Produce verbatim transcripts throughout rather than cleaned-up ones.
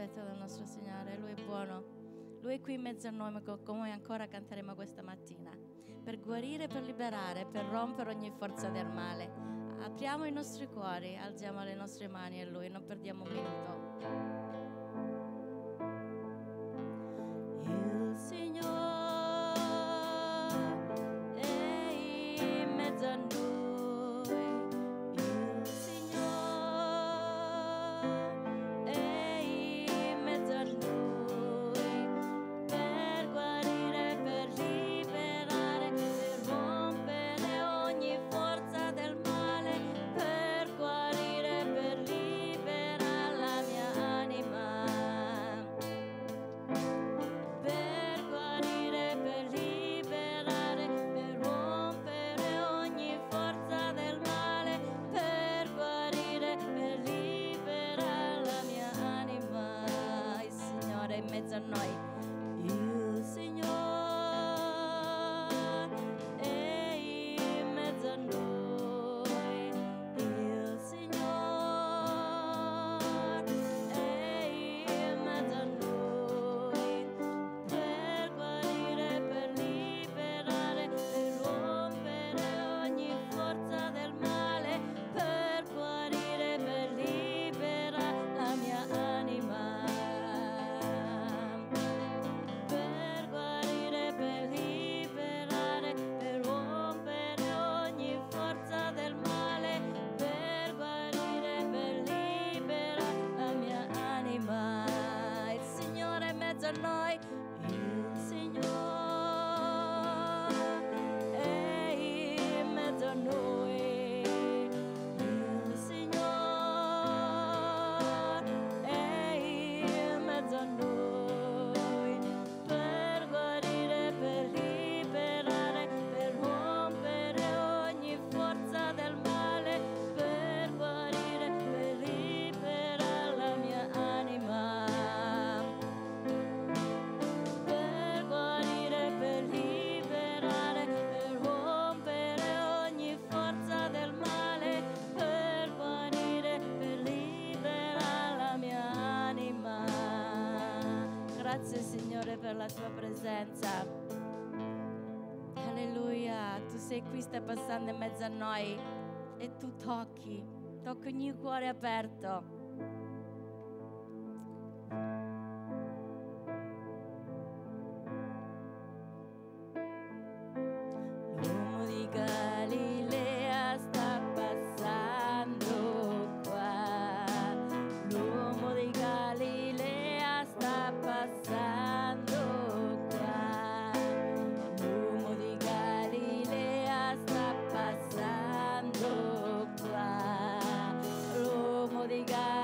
rispetto del nostro Signore. Lui è buono. Lui è qui in mezzo a noi, come ancora canteremo questa mattina, per guarire, per liberare, per rompere ogni forza del male. Apriamo i nostri cuori, alziamo le nostre mani a Lui, non perdiamo un minuto. Il Signore è in mezzo a noi, il Signore è in mezzo a noi, per guarire, per liberare, per rompere ogni forza del male, per guarire, per liberare la mia anima. Per guarire, per liberare, per rompere ogni forza del male, per guarire, per liberare la mia anima. Il Signore è in mezzo a noi. Il Signore è in mezzo a noi. Il Signore è in mezzo a noi. Per guarire, per liberare, per rompere ogni forza del male, per guarire, per liberare la mia anima. Per guarire, per liberare, per rompere ogni forza del male, per guarire, per liberare la mia anima. Il Signore è in mezzo a noi. Il Signore è in mezzo a noi. Il Signore è in mezzo a noi. Per guarire, per liberare, per rompere ogni forza del male, per guarire, per liberare la mia anima. Per guarire, per liberare, per rompere ogni forza del male, per guarire, per liberare la mia anima. Grazie Signore per la tua presenza. Alleluia, tu sei qui, stai passando in mezzo a noi e tu tocchi, tocchi ogni cuore aperto. L'uomo di Galilea sta passando qua. L'uomo di Galilea sta passando qua. L'uomo di Galilea sta passando qua. L'uomo di Galilea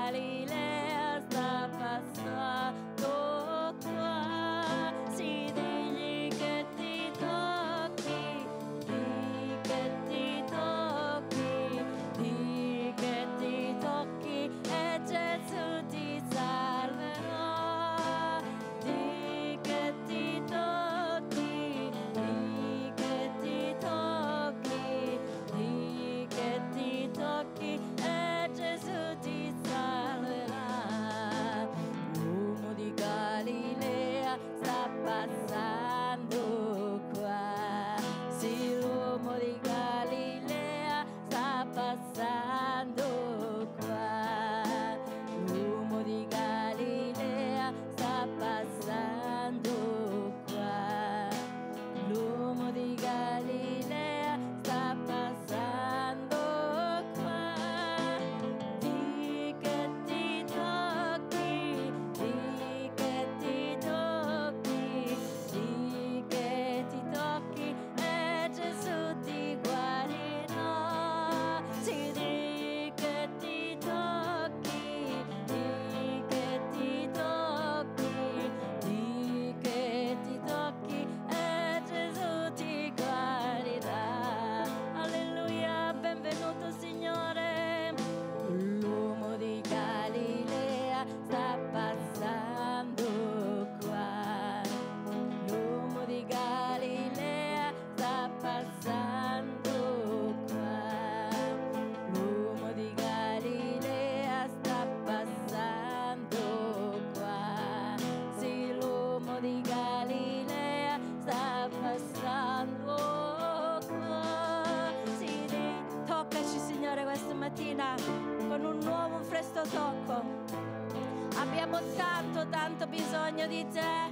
Abbiamo tanto, tanto bisogno di te.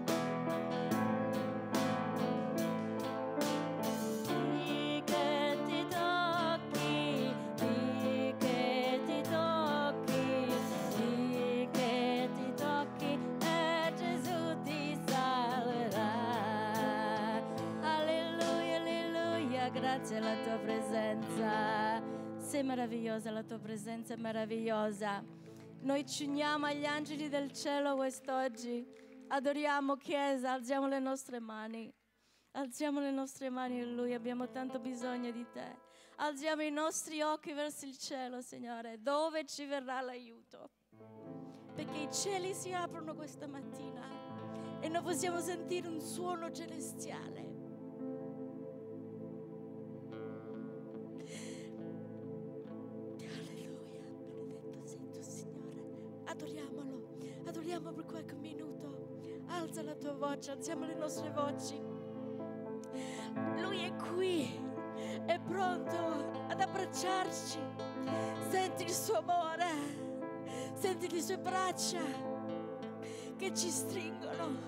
Di che ti tocchi, di che ti tocchi, di che ti tocchi e Gesù ti salverà. Alleluia, alleluia, grazie alla tua presenza. Sei meravigliosa, la tua presenza è meravigliosa. Noi ci uniamo agli angeli del cielo quest'oggi. Adoriamo Chiesa, alziamo le nostre mani. Alziamo le nostre mani a Lui, abbiamo tanto bisogno di te. Alziamo i nostri occhi verso il cielo, Signore, dove ci verrà l'aiuto. Perché i cieli si aprono questa mattina e noi possiamo sentire un suono celestiale. Adoriamolo, adoriamo per qualche minuto. Alza la tua voce, alziamo le nostre voci. Lui è qui, è pronto ad abbracciarci. Senti il suo amore, senti le sue braccia che ci stringono.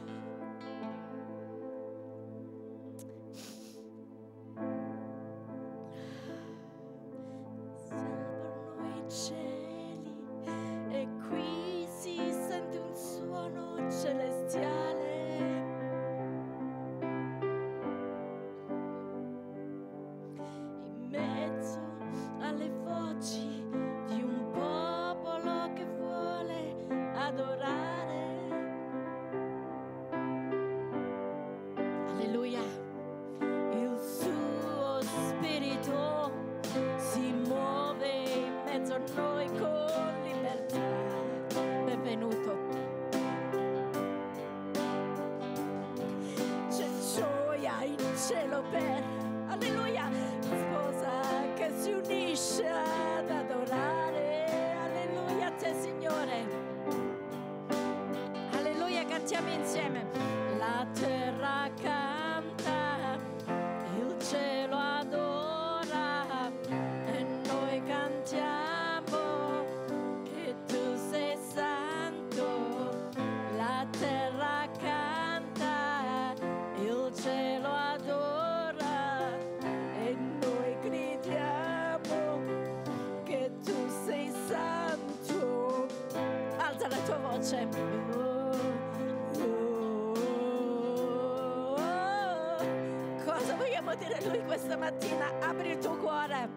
Cosa vogliamo dire a Lui questa mattina? Apri il tuo cuore.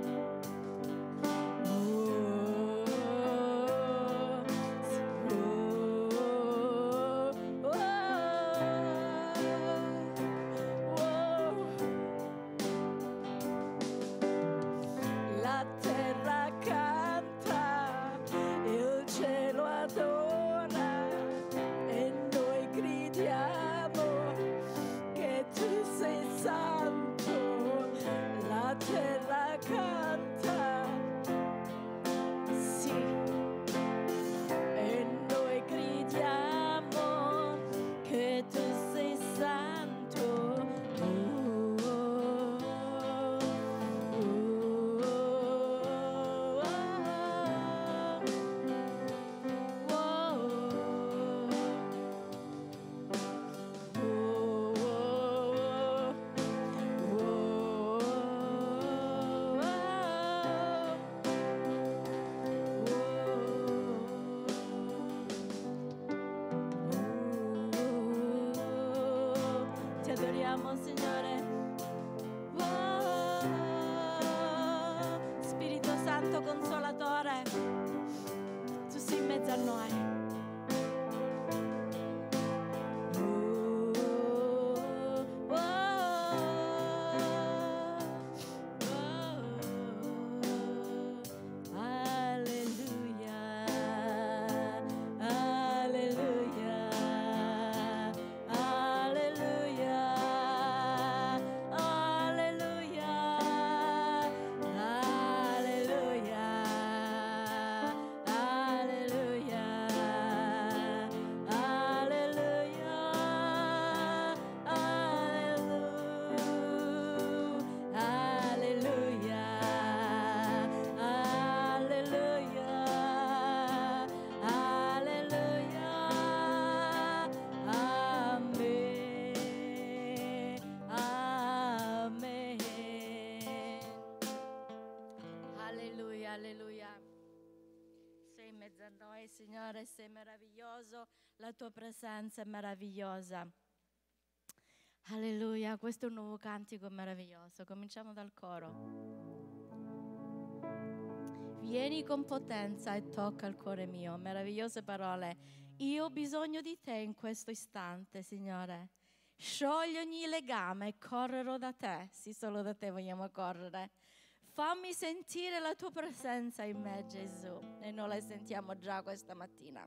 La terra canta, il cielo adora e noi gridiamo che tu sei santo. La terra canta, sì, e noi gridiamo che tu sei santo. Ti adoriamo, Signore. Oh, Spirito Santo Consolatore, tu sei in mezzo a noi. Alleluia, alleluia, alleluia. noi, Signore, sei meraviglioso, la tua presenza è meravigliosa. Alleluia, questo è un nuovo cantico meraviglioso. Cominciamo dal coro. Vieni con potenza e tocca il cuore mio. Meravigliose parole. Io ho bisogno di te in questo istante, Signore. Sciogli ogni legame e correrò da te. Sì, solo da te vogliamo correre. Fammi sentire la tua presenza in me, Gesù. E noi la sentiamo già questa mattina.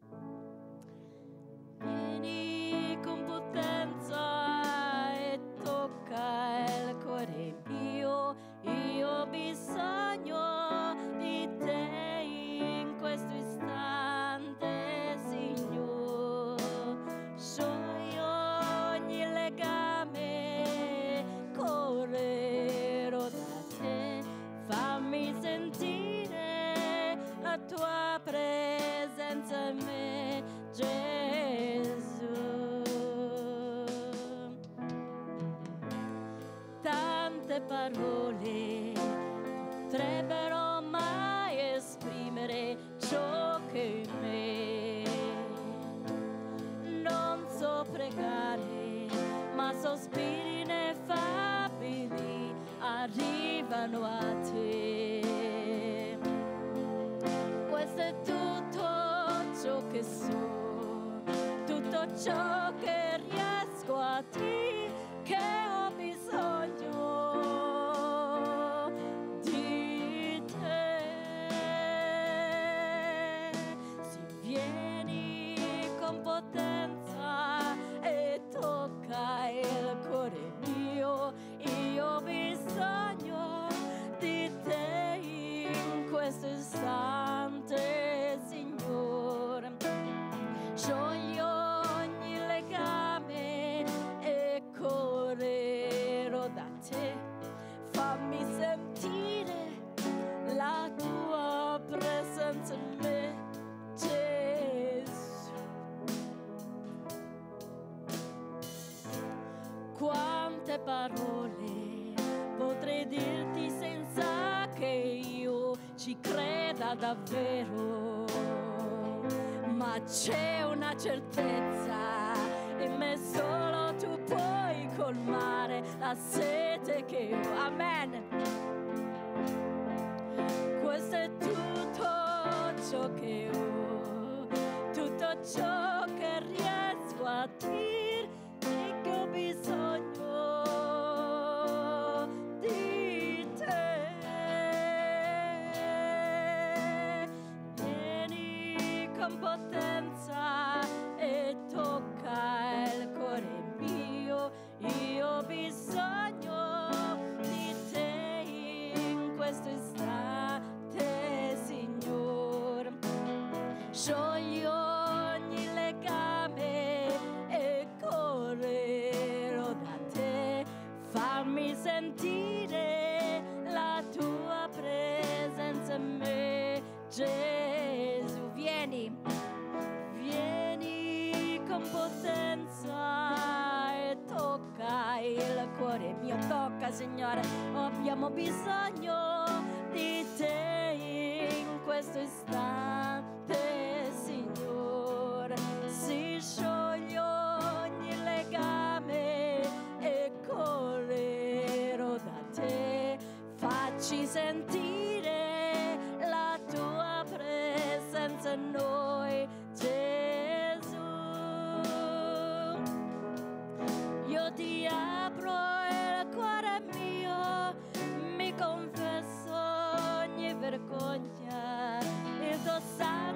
Vieni con potenza e tocca il cuore mio. Io ho bisogno di te in questo istante, Signore. Sciogli ogni legame, correrò da te. Fammi sentire la tua presenza in me, Gesù. Tante parole potrebbero mai esprimere ciò che in me non so pregare, ma sospiri ineffabili arrivano a te. Questo è tutto ciò che so, tutto ciò che riesco a dire, che ho bisogno di te. Si vieni con potenza e tocca il cuore mio. Io ho bisogno di te in questo istante, Signore. Sciogli ogni legame e correrò da te. Fammi sentire la tua presenza in me, Gesù. Quante parole potrei dirti senza che io ci creda davvero, ma c'è una certezza, in me solo tu puoi colmare la sete che ho. Amen. Questo è tutto ciò che ho, tutto ciò che riesco a dire, che ho bisogno di te. Vieni con potenza e tocca il cuore mio. Io ho bisogno di te in questo istante, Signore. Sciogli ogni legame e correrò da te. Fammi sentire la tua presenza in me, Gesù. Vieni, vieni con potenza e tocca il cuore mio. Tocca, Signore, abbiamo bisogno di te in questo istante, Signore. Si scioglie ogni legame e correrò da te. Facci sentire la tua presenza in noi, Gesù. Io ti apro il cuore mio, mi confesso ogni vergogna, il tuo sangue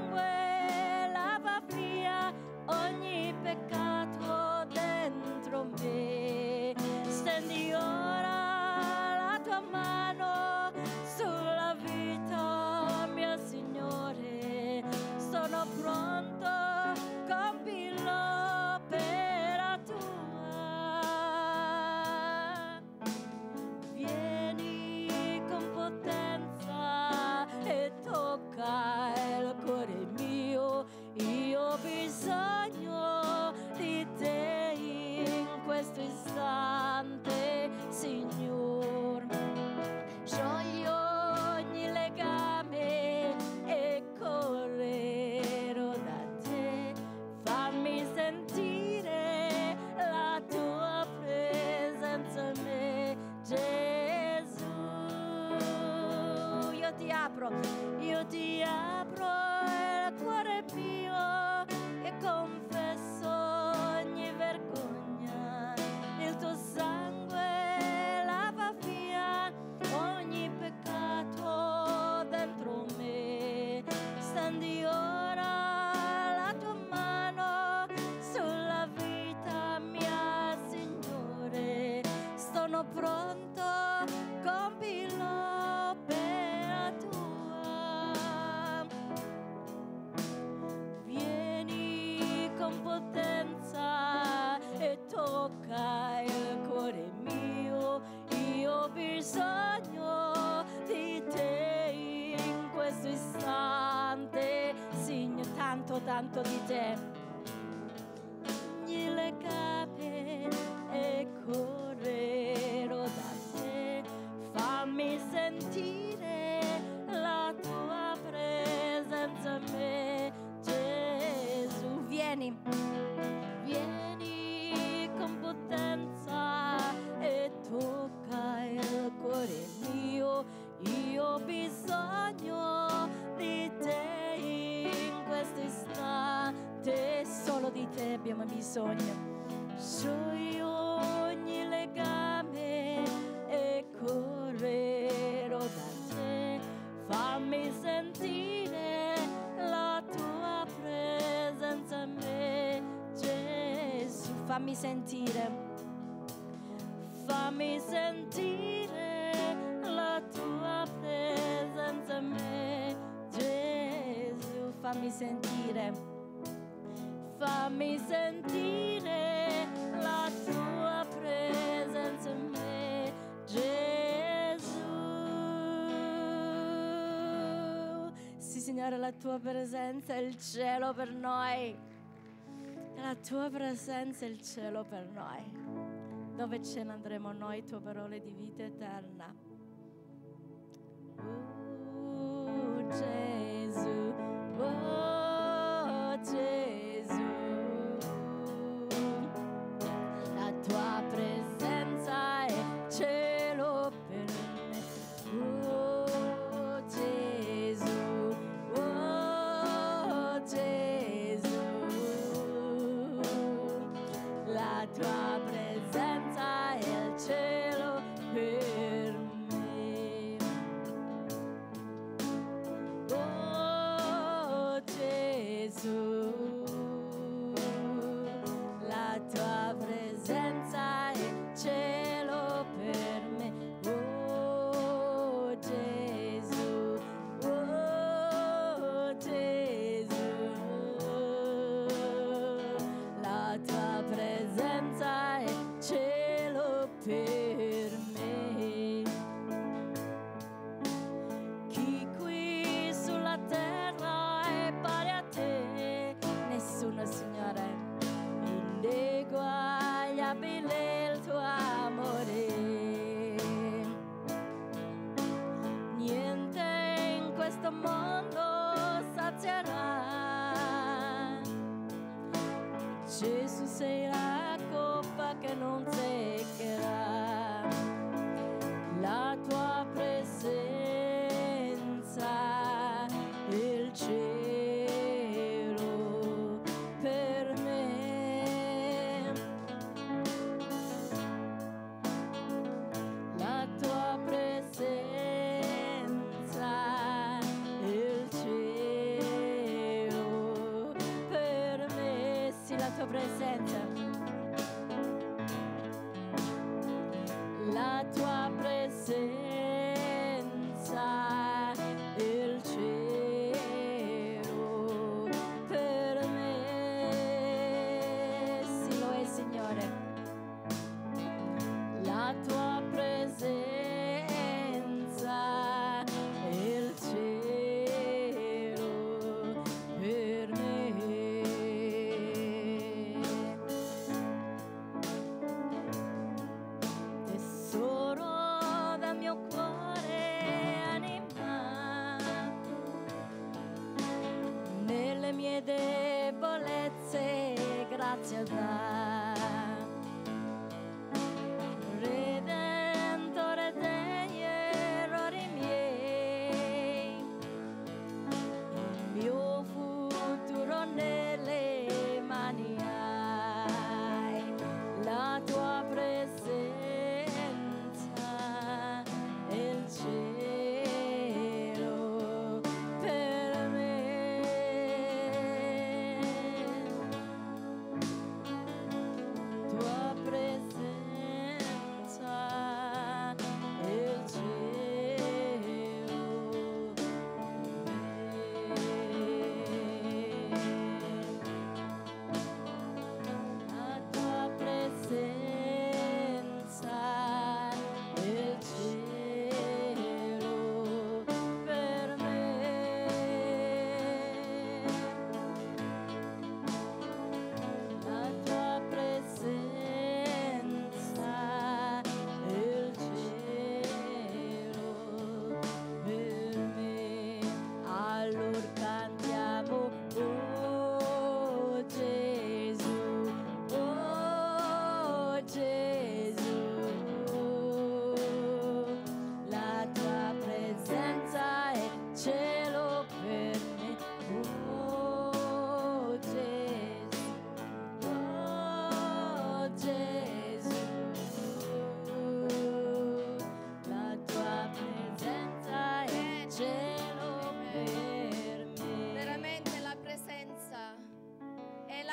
apro, io ti apro il cuore mio e confesso ogni vergogna. Il tuo sangue lava via ogni peccato dentro me. Stendi ora la tua mano sulla vita mia, Signore. Sono pronto, compi l'opera tua. Vieni con potenza e tocca il cuore mio. Io ho bisogno di te in questo istante, Signore, tanto tanto di te. Ogni legame e correrò da te. Fammi sentire la tua presenza in me, Gesù. Vieni, vieni con potenza e tocca il cuore mio. Io ho bisogno di te in questo istante, solo di te abbiamo bisogno. Sciogli ogni legame e correrò da te. Fammi sentire la tua presenza in me, Gesù. Fammi sentire, fammi sentire la tua presenza in me, Gesù. Fammi sentire, fammi sentire la tua presenza in me, Gesù. Sì, Signore, la tua presenza è il cielo per noi. La tua presenza è il cielo per noi. Dove ce ne andremo noi, tue parole di vita eterna. Oh, Gesù, oh, Gesù. La tua presenza è cielo per me. Oh, Gesù, oh, Gesù. La tua presenza è il cielo per me. Oh, Gesù. La tua presenza è cielo per me. Oh, Gesù. Oh, Gesù. La tua presenza è cielo per me. Chi qui sulla terra è pari a te? Nessuno, Signore. Ineguagliabile il tuo amore. Niente in questo mondo sazierà. Gesù, sei la coppa che non seccherà. La tua presenza, il cielo per me. La tua presenza, il cielo per me. Sì, la tua presenza. La tua presenza, il cielo per me. Sì, lo è, Signore. La tua presenza, il cielo per me. Tesoro del mio cuore, anima, nelle mie debolezze grazia dà. Redentore degli errori miei,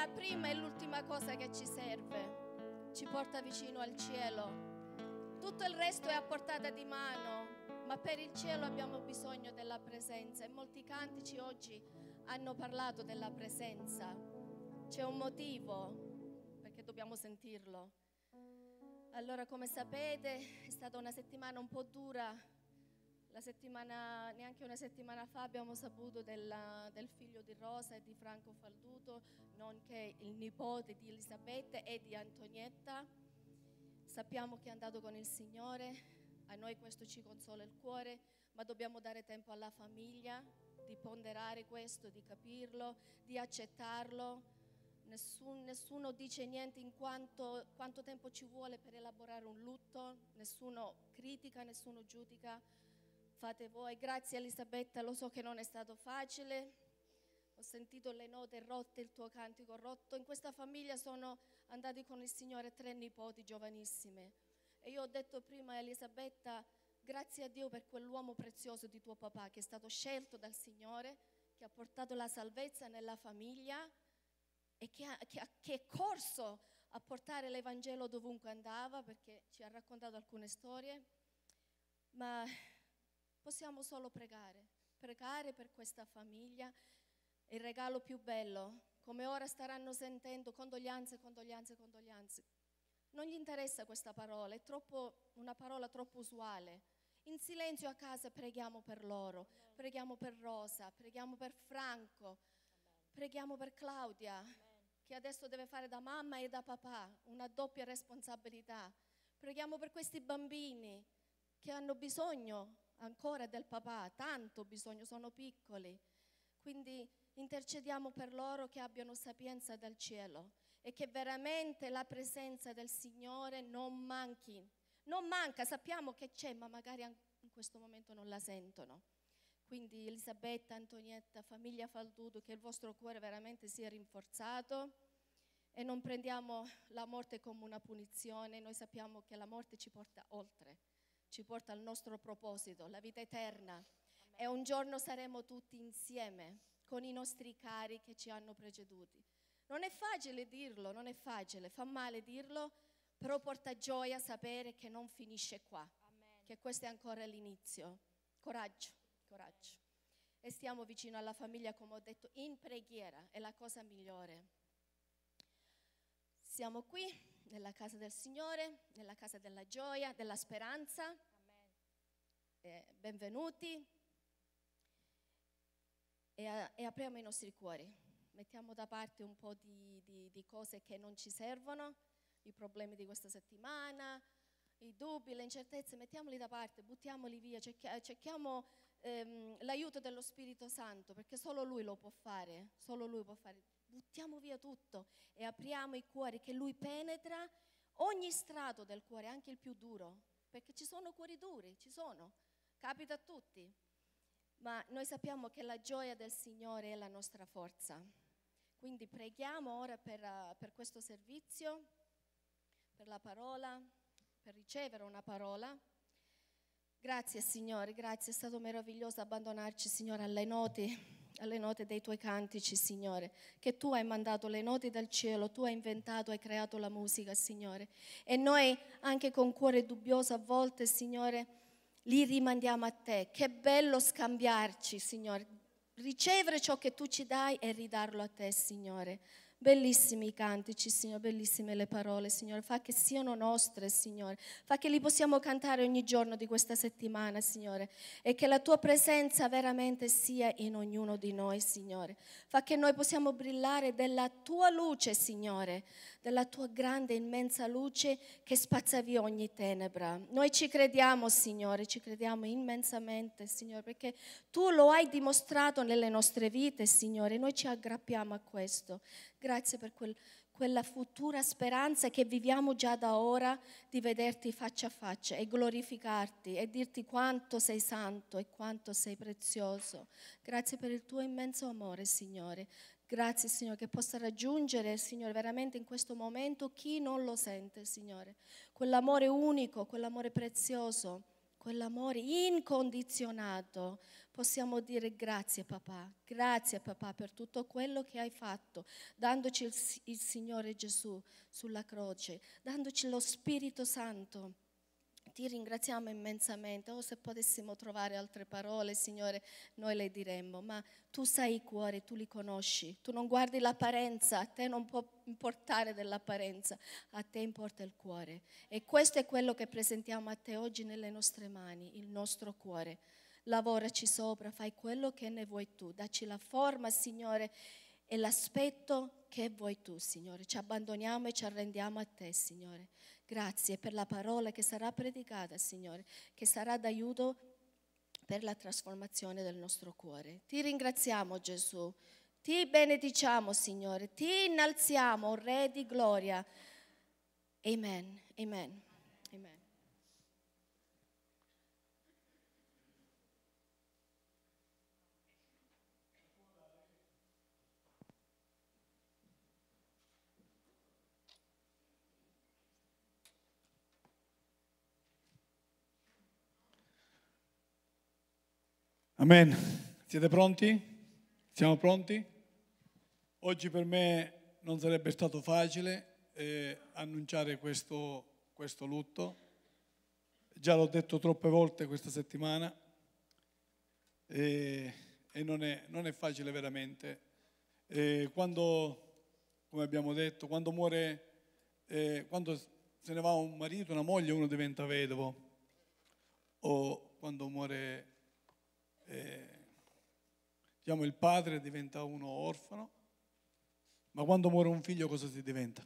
la prima e l'ultima cosa che ci serve, ci porta vicino al cielo. Tutto il resto è a portata di mano, ma per il cielo abbiamo bisogno della presenza, e molti cantici oggi hanno parlato della presenza. C'è un motivo perché dobbiamo sentirlo. Allora, come sapete, è stata una settimana un po' dura. La settimana, neanche una settimana fa abbiamo saputo della, del figlio di Rosa e di Franco Falduto, nonché il nipote di Elisabetta e di Antonietta. Sappiamo che è andato con il Signore, a noi questo ci consola il cuore, ma dobbiamo dare tempo alla famiglia di ponderare questo, di capirlo, di accettarlo. Nessun, nessuno dice niente in quanto quanto tempo ci vuole per elaborare un lutto, nessuno critica, nessuno giudica. Fate voi. Grazie Elisabetta, lo so che non è stato facile, ho sentito le note rotte, il tuo cantico rotto. In questa famiglia sono andati con il Signore tre nipoti giovanissime, e io ho detto prima a Elisabetta, grazie a Dio per quell'uomo prezioso di tuo papà che è stato scelto dal Signore, che ha portato la salvezza nella famiglia e che, ha, che, ha, che è corso a portare l'Evangelo dovunque andava, perché ci ha raccontato alcune storie. Ma possiamo solo pregare, pregare per questa famiglia. Il regalo più bello, come ora staranno sentendo, condoglianze, condoglianze, condoglianze. Non gli interessa questa parola, è troppo, una parola troppo usuale. In silenzio a casa preghiamo per loro, preghiamo per Rosa, preghiamo per Franco, preghiamo per Claudia, che adesso deve fare da mamma e da papà, una doppia responsabilità. Preghiamo per questi bambini che hanno bisogno ancora del papà, tanto bisogno, sono piccoli. Quindi intercediamo per loro, che abbiano sapienza dal cielo e che veramente la presenza del Signore non manchi. Non manca, sappiamo che c'è, ma magari in questo momento non la sentono. Quindi Elisabetta, Antonietta, famiglia Falduto, che il vostro cuore veramente sia rinforzato e non prendiamo la morte come una punizione. Noi sappiamo che la morte ci porta oltre, ci porta al nostro proposito, la vita eterna. Amen. E un giorno saremo tutti insieme con i nostri cari che ci hanno preceduti. Non è facile dirlo, non è facile, fa male dirlo, però porta gioia sapere che non finisce qua, Amen. Che questo è ancora l'inizio. Coraggio, coraggio. E stiamo vicino alla famiglia, come ho detto, in preghiera, è la cosa migliore. Siamo qui, nella casa del Signore, nella casa della gioia, della speranza. Amen. Eh, benvenuti. E, e apriamo i nostri cuori. Mettiamo da parte un po' di, di, di cose che non ci servono, i problemi di questa settimana, i dubbi, le incertezze, mettiamoli da parte, buttiamoli via, cerchiamo, cerchiamo ehm, l'aiuto dello Spirito Santo, perché solo Lui lo può fare, solo Lui può fare. Buttiamo via tutto e apriamo i cuori, che Lui penetra ogni strato del cuore, anche il più duro, perché ci sono cuori duri, ci sono, capita a tutti. Ma noi sappiamo che la gioia del Signore è la nostra forza. Quindi preghiamo ora per, uh, per questo servizio, per la parola, per ricevere una parola. Grazie Signore, grazie, è stato meraviglioso abbandonarci, Signore, alle note, alle note dei Tuoi cantici, Signore, che Tu hai mandato le note dal cielo, Tu hai inventato, hai creato la musica, Signore. E noi anche con cuore dubbioso a volte, Signore, li rimandiamo a Te. Che bello scambiarci, Signore, ricevere ciò che Tu ci dai e ridarlo a Te, Signore. Bellissimi i cantici, Signore, bellissime le parole, Signore. Fa che siano nostre, Signore. Fa che li possiamo cantare ogni giorno di questa settimana, Signore. E che la Tua presenza veramente sia in ognuno di noi, Signore. Fa che noi possiamo brillare della Tua luce, Signore. Della Tua grande, immensa luce che spazza via ogni tenebra. Noi ci crediamo, Signore, ci crediamo immensamente, Signore, perché Tu lo hai dimostrato nelle nostre vite, Signore. Noi ci aggrappiamo a questo. Grazie per quel, quella futura speranza che viviamo già da ora di vederti faccia a faccia e glorificarti e dirti quanto sei santo e quanto sei prezioso. Grazie per il Tuo immenso amore, Signore. Grazie, Signore, che possa raggiungere, Signore, veramente in questo momento chi non lo sente, Signore. Quell'amore unico, quell'amore prezioso, quell'amore incondizionato, possiamo dire grazie papà, grazie papà per tutto quello che hai fatto, dandoci il, il Signore Gesù sulla croce, dandoci lo Spirito Santo. Ti ringraziamo immensamente. Oh, se potessimo trovare altre parole, Signore, noi le diremmo, ma tu sai i cuori, tu li conosci, tu non guardi l'apparenza, a te non può importare dell'apparenza, a te importa il cuore. E questo è quello che presentiamo a te oggi nelle nostre mani, il nostro cuore. Lavoraci sopra, fai quello che ne vuoi tu, dacci la forma, Signore, e l'aspetto che vuoi tu, Signore. Ci abbandoniamo e ci arrendiamo a te, Signore. Grazie per la parola che sarà predicata, Signore, che sarà d'aiuto per la trasformazione del nostro cuore. Ti ringraziamo, Gesù. Ti benediciamo, Signore. Ti innalziamo, Re di gloria. Amen. Amen. Amen. Amen. Siete pronti? Siamo pronti? Oggi per me non sarebbe stato facile eh, annunciare questo, questo lutto. Già l'ho detto troppe volte questa settimana e, e non, è, non è facile veramente. E quando, come abbiamo detto, quando muore, eh, quando se ne va un marito, una moglie, uno diventa vedovo. O quando muore Eh, diciamo il padre diventa uno orfano, ma quando muore un figlio cosa si diventa?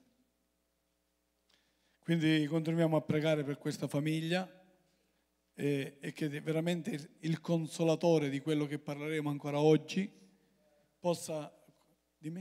Quindi continuiamo a pregare per questa famiglia e, e che veramente il, il consolatore di quello che parleremo ancora oggi possa, dimmi?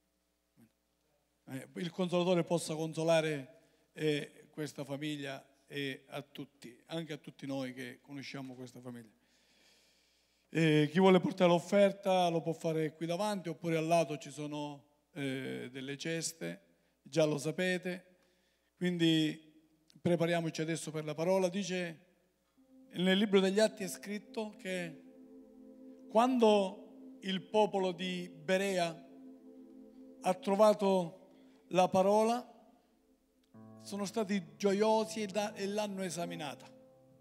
Eh, il consolatore possa consolare eh, questa famiglia e a tutti, anche a tutti noi che conosciamo questa famiglia. E chi vuole portare l'offerta lo può fare qui davanti, oppure al lato ci sono eh, delle ceste, già lo sapete. Quindi prepariamoci adesso per la parola. Dice, nel libro degli Atti è scritto che quando il popolo di Berea ha trovato la parola, sono stati gioiosi e l'hanno esaminata.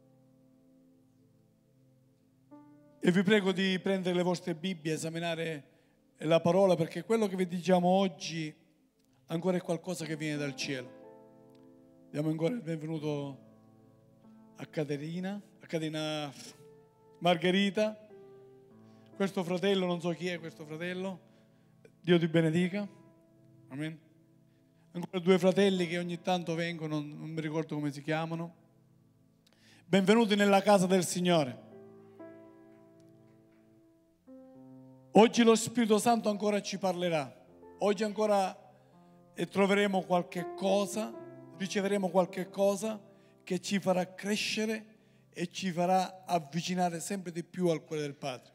E vi prego di prendere le vostre Bibbie e esaminare la parola, perché quello che vi diciamo oggi ancora è qualcosa che viene dal cielo. Diamo ancora il benvenuto a Caterina, a Caterina Margherita. Questo fratello, non so chi è questo fratello, Dio ti benedica. Amen. Ancora due fratelli che ogni tanto vengono, non mi ricordo come si chiamano. Benvenuti nella casa del Signore. Oggi lo Spirito Santo ancora ci parlerà, oggi ancora troveremo qualche cosa, riceveremo qualche cosa che ci farà crescere e ci farà avvicinare sempre di più al cuore del Padre.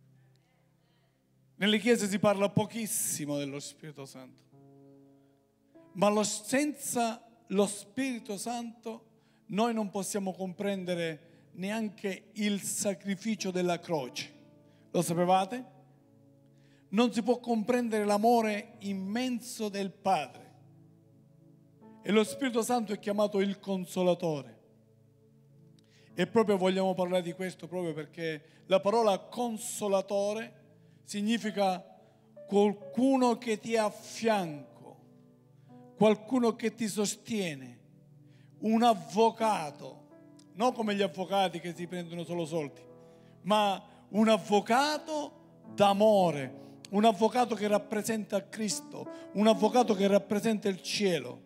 Nelle chiese si parla pochissimo dello Spirito Santo, ma lo, senza lo Spirito Santo noi non possiamo comprendere neanche il sacrificio della croce. Lo sapevate? Non si può comprendere l'amore immenso del Padre. E lo Spirito Santo è chiamato il Consolatore. E proprio vogliamo parlare di questo proprio perché la parola consolatore significa qualcuno che ti è a fianco, qualcuno che ti sostiene, un avvocato, non come gli avvocati che si prendono solo soldi, ma un avvocato d'amore. Un avvocato che rappresenta Cristo, un avvocato che rappresenta il cielo.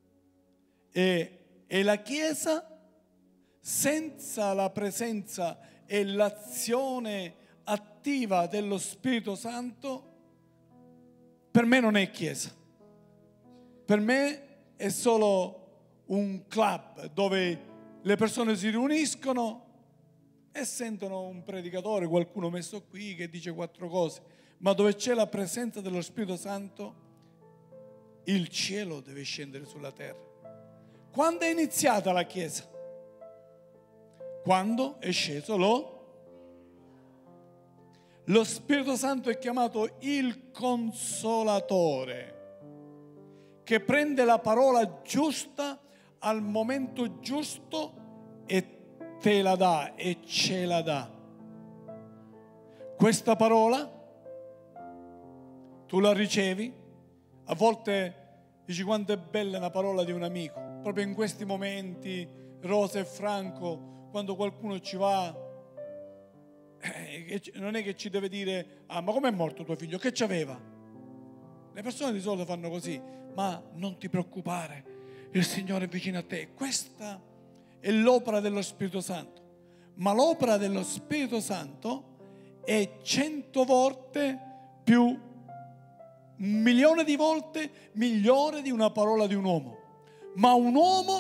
E, e la Chiesa, senza la presenza e l'azione attiva dello Spirito Santo, per me non è Chiesa. Per me è solo un club dove le persone si riuniscono e sentono un predicatore, qualcuno messo qui che dice quattro cose. Ma dove c'è la presenza dello Spirito Santo, il cielo deve scendere sulla terra. Quando è iniziata la Chiesa? quando è sceso lo Lo Spirito Santo è chiamato il Consolatore, che prende la parola giusta al momento giusto e te la dà e ce la dà. Questa parola tu la ricevi, a volte dici quanto è bella una parola di un amico, proprio in questi momenti, Rosa e Franco, quando qualcuno ci va, eh, non è che ci deve dire, ah, ma com'è morto tuo figlio, che c'aveva? Le persone di solito fanno così, ma non ti preoccupare, il Signore è vicino a te. Questa è l'opera dello Spirito Santo, ma l'opera dello Spirito Santo è cento volte più, un milione di volte migliore di una parola di un uomo. Ma un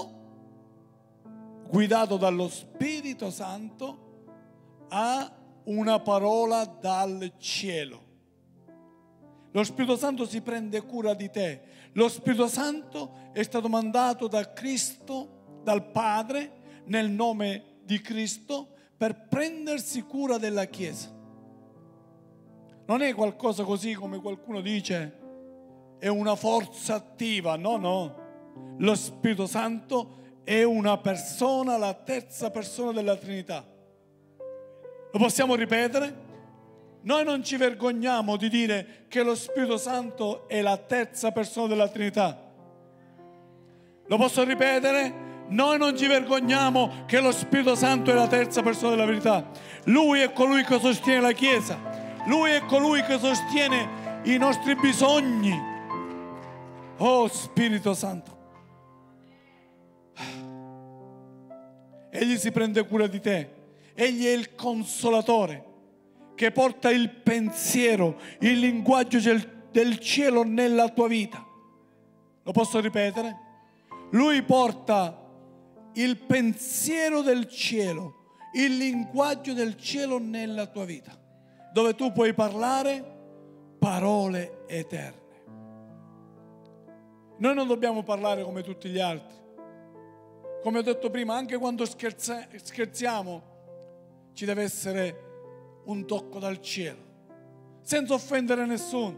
uomo guidato dallo Spirito Santo ha una parola dal cielo. Lo Spirito Santo si prende cura di te. Lo Spirito Santo è stato mandato da Cristo, dal Padre, nel nome di Cristo, per prendersi cura della Chiesa. Non è qualcosa così come qualcuno dice, è una forza attiva. No, no. Lo Spirito Santo è una persona, la terza persona della Trinità. Lo possiamo ripetere? Noi non ci vergogniamo di dire che lo Spirito Santo è la terza persona della Trinità. Lo posso ripetere? Noi non ci vergogniamo che lo Spirito Santo è la terza persona della verità. Lui è colui che sostiene la Chiesa. Lui è colui che sostiene i nostri bisogni. Oh Spirito Santo. Egli si prende cura di te. Egli è il Consolatore che porta il pensiero, il linguaggio del cielo nella tua vita. Lo posso ripetere? Lui porta il pensiero del cielo, il linguaggio del cielo nella tua vita, dove tu puoi parlare parole eterne. Noi non dobbiamo parlare come tutti gli altri. Come ho detto prima, anche quando scherza, scherziamo, ci deve essere un tocco dal cielo, senza offendere nessuno.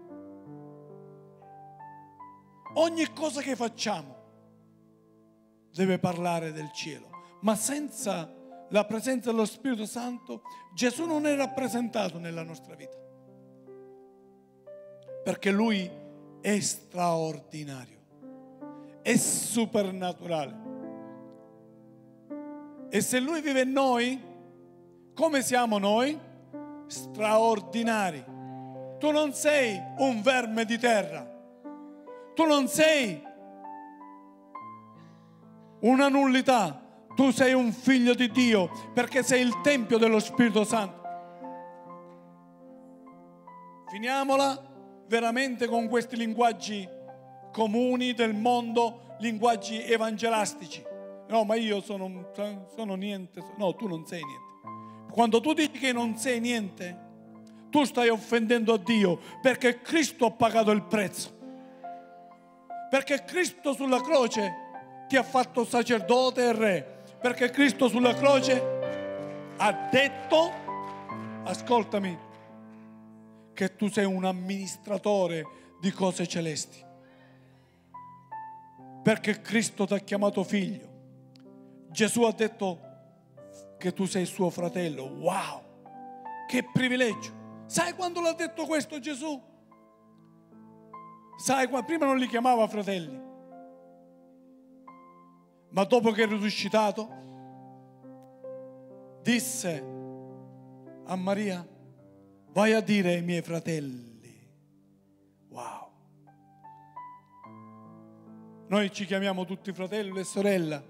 Ogni cosa che facciamo deve parlare del cielo, ma senza la presenza dello Spirito Santo Gesù non è rappresentato nella nostra vita, perché Lui è straordinario, è supernaturale. E se Lui vive in noi, come siamo noi? Straordinari. Tu non sei un verme di terra, tu non sei una nullità, tu sei un figlio di Dio, perché sei il Tempio dello Spirito Santo. Finiamola veramente con questi linguaggi comuni del mondo, linguaggi evangelistici. No, ma io sono, sono niente. No, tu non sei niente. Quando tu dici che non sei niente, tu stai offendendo a Dio, perché Cristo ha pagato il prezzo. Perché Cristo sulla croce ti ha fatto sacerdote e re. Perché Cristo sulla croce ha detto, ascoltami, che tu sei un amministratore di cose celesti. Perché Cristo ti ha chiamato figlio. Gesù ha detto che tu sei suo fratello. Wow, che privilegio. Sai quando l'ha detto questo Gesù? Sai, prima non li chiamava fratelli, ma dopo che è risuscitato disse a Maria: vai a dire ai miei fratelli. Wow. Noi ci chiamiamo tutti fratelli e sorella,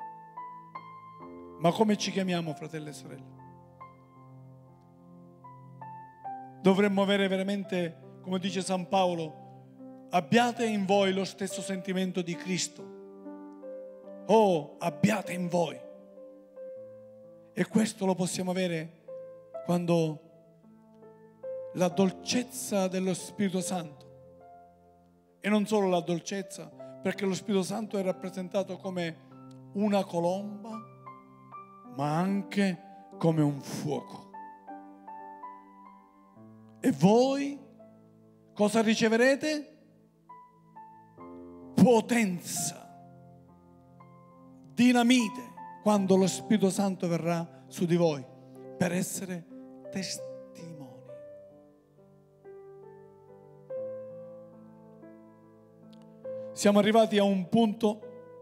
ma come ci chiamiamo fratelli e sorelle? Dovremmo avere veramente, come dice San Paolo, abbiate in voi lo stesso sentimento di Cristo. Oh, abbiate in voi. E questo lo possiamo avere quando la dolcezza dello Spirito Santo, e non solo la dolcezza, perché lo Spirito Santo è rappresentato come una colomba ma anche come un fuoco. E voi cosa riceverete? Potenza, dinamite, quando lo Spirito Santo verrà su di voi, per essere testimoni. Siamo arrivati a un punto,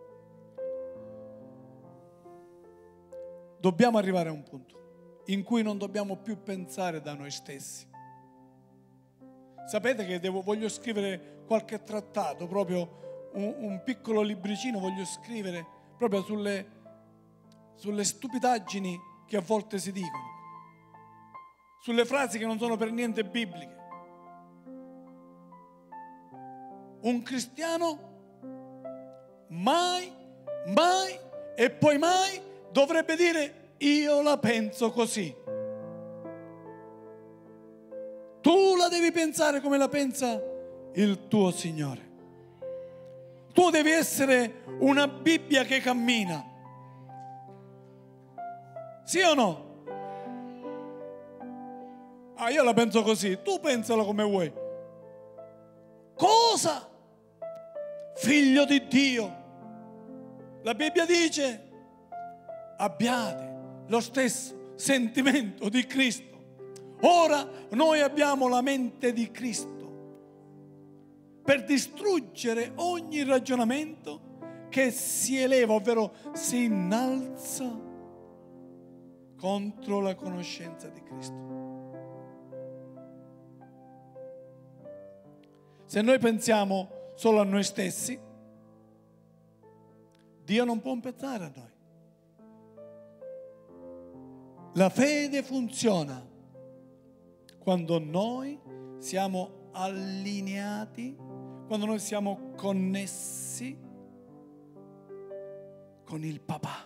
dobbiamo arrivare a un punto in cui non dobbiamo più pensare da noi stessi. Sapete che devo, voglio scrivere qualche trattato, proprio un, un piccolo libricino voglio scrivere proprio sulle, sulle stupidaggini che a volte si dicono, sulle frasi che non sono per niente bibliche. Un cristiano mai, mai e poi mai dovrebbe dire io la penso così. Tu la devi pensare come la pensa il tuo Signore. Tu devi essere una Bibbia che cammina. Sì o no? Ah, io la penso così, tu pensala come vuoi. Cosa? Figlio di Dio. La Bibbia dice: abbiate lo stesso sentimento di Cristo. Ora noi abbiamo la mente di Cristo per distruggere ogni ragionamento che si eleva, ovvero si innalza contro la conoscenza di Cristo. Se noi pensiamo solo a noi stessi, Dio non può pensare a noi. La fede funziona quando noi siamo allineati, quando noi siamo connessi con il papà.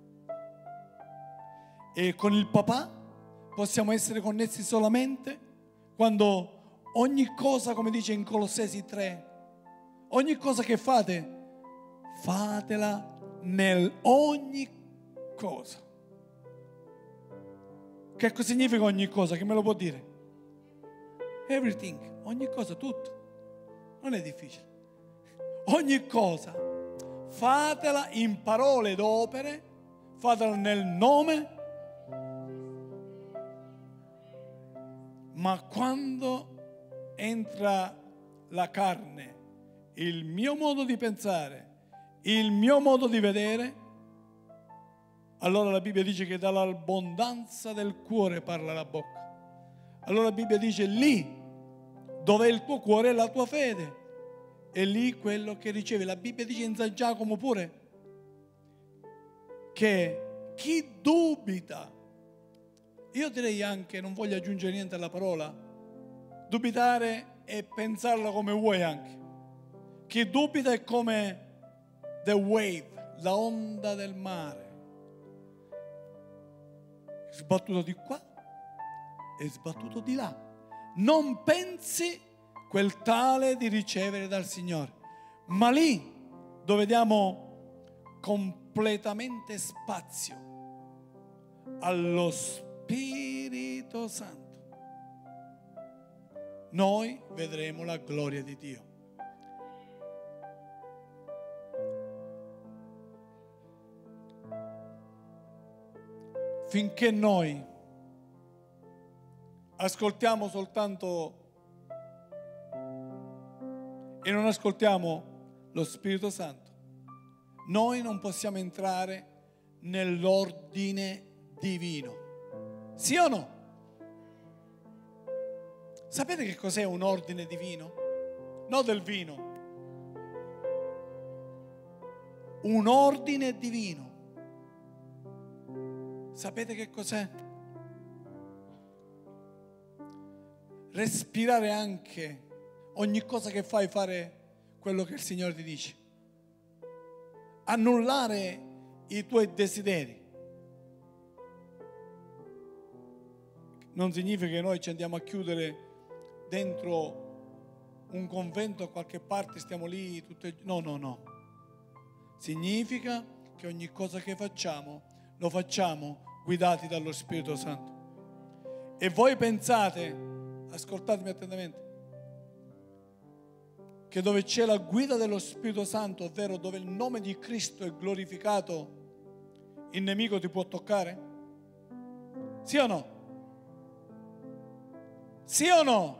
E con il papà possiamo essere connessi solamente quando ogni cosa, come dice in Colossesi tre, ogni cosa che fate, fatela nel ogni cosa. Che cosa significa ogni cosa? Che me lo può dire? Everything, ogni cosa, tutto. Non è difficile. Ogni cosa, fatela in parole ed opere, fatela nel nome. Ma quando entra la carne, il mio modo di pensare, il mio modo di vedere, allora la Bibbia dice che dall'abbondanza del cuore parla la bocca. Allora la Bibbia dice: lì dove è il tuo cuore è la tua fede, è lì quello che ricevi. La Bibbia dice in San Giacomo pure che chi dubita, io direi anche, non voglio aggiungere niente alla parola, dubitare e pensarla come vuoi anche. Chi dubita è come the wave, la onda del mare, sbattuto di qua e sbattuto di là. Non pensi quel tale di ricevere dal Signore, ma lì dove diamo completamente spazio allo Spirito Santo, noi vedremo la gloria di Dio. Finché noi ascoltiamo soltanto e non ascoltiamo lo Spirito Santo, noi non possiamo entrare nell'ordine divino. Sì o no? Sapete che cos'è un ordine divino? Non del vino. Un ordine divino. Sapete che cos'è? Respirare anche ogni cosa che fai, fare quello che il Signore ti dice. Annullare i tuoi desideri. Non significa che noi ci andiamo a chiudere dentro un convento a qualche parte, stiamo lì tutte... no, no, no. Significa che ogni cosa che facciamo lo facciamo guidati dallo Spirito Santo. E voi pensate, ascoltatemi attentamente, che dove c'è la guida dello Spirito Santo, ovvero dove il nome di Cristo è glorificato, il nemico ti può toccare? Sì o no? Sì o no?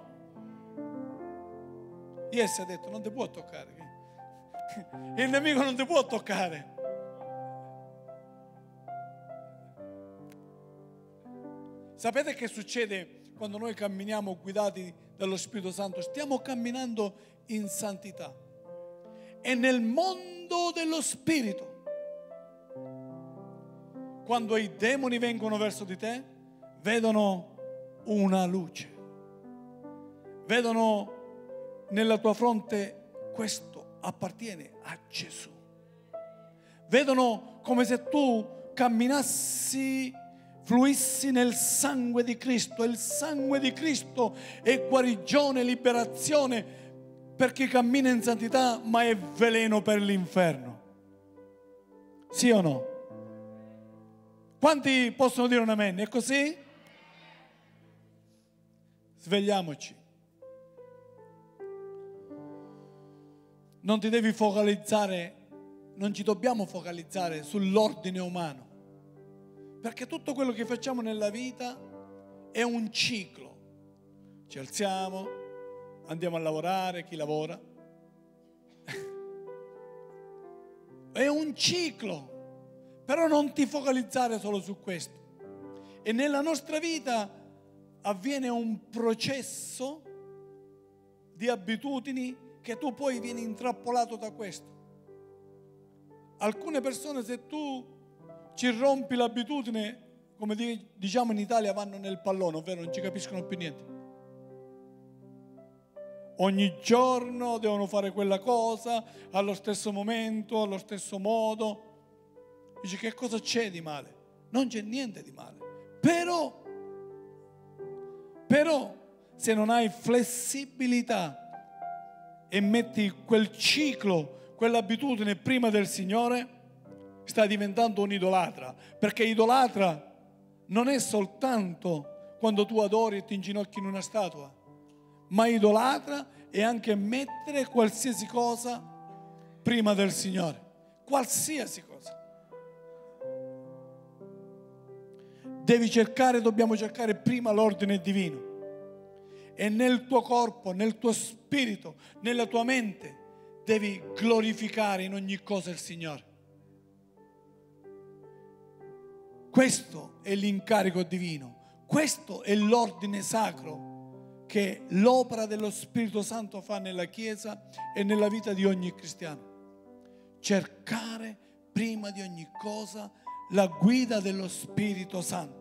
Iesi ha detto non ti può toccare. Il nemico non ti può toccare. Sapete che succede quando noi camminiamo guidati dallo Spirito Santo? Stiamo camminando in santità. E nel mondo dello Spirito, quando i demoni vengono verso di te, vedono una luce. Vedono nella tua fronte: questo appartiene a Gesù. Vedono come se tu camminassi, fluissi nel sangue di Cristo. Il sangue di Cristo è guarigione, liberazione per chi cammina in santità, ma è veleno per l'inferno. Sì o no? Quanti possono dire un amen? È così? Svegliamoci. Non ti devi focalizzare, non ci dobbiamo focalizzare sull'ordine umano, perché tutto quello che facciamo nella vita è un ciclo. Ci alziamo, andiamo a lavorare, chi lavora. È un ciclo, però non ti focalizzare solo su questo. E nella nostra vita avviene un processo di abitudini che tu poi vieni intrappolato da questo. Alcune persone, se tu ci rompi l'abitudine, come diciamo in Italia, vanno nel pallone, ovvero non ci capiscono più niente. Ogni giorno devono fare quella cosa, allo stesso momento, allo stesso modo. Dici, che cosa c'è di male? Non c'è niente di male. Però, però, se non hai flessibilità e metti quel ciclo, quell'abitudine prima del Signore, stai diventando un idolatra. Perché idolatra non è soltanto quando tu adori e ti inginocchi in una statua, ma idolatra è anche mettere qualsiasi cosa prima del Signore. Qualsiasi cosa. Devi cercare, dobbiamo cercare prima l'ordine divino. E nel tuo corpo, nel tuo spirito, nella tua mente devi glorificare in ogni cosa il Signore. Questo è l'incarico divino, questo è l'ordine sacro che l'opera dello Spirito Santo fa nella Chiesa e nella vita di ogni cristiano. Cercare prima di ogni cosa la guida dello Spirito Santo.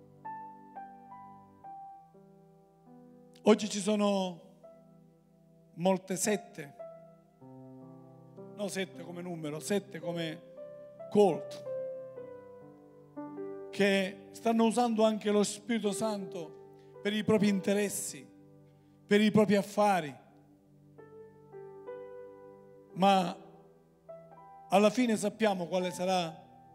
Oggi ci sono molte sette, non sette come numero, sette come cult, che stanno usando anche lo Spirito Santo per i propri interessi, per i propri affari. Ma alla fine sappiamo quale sarà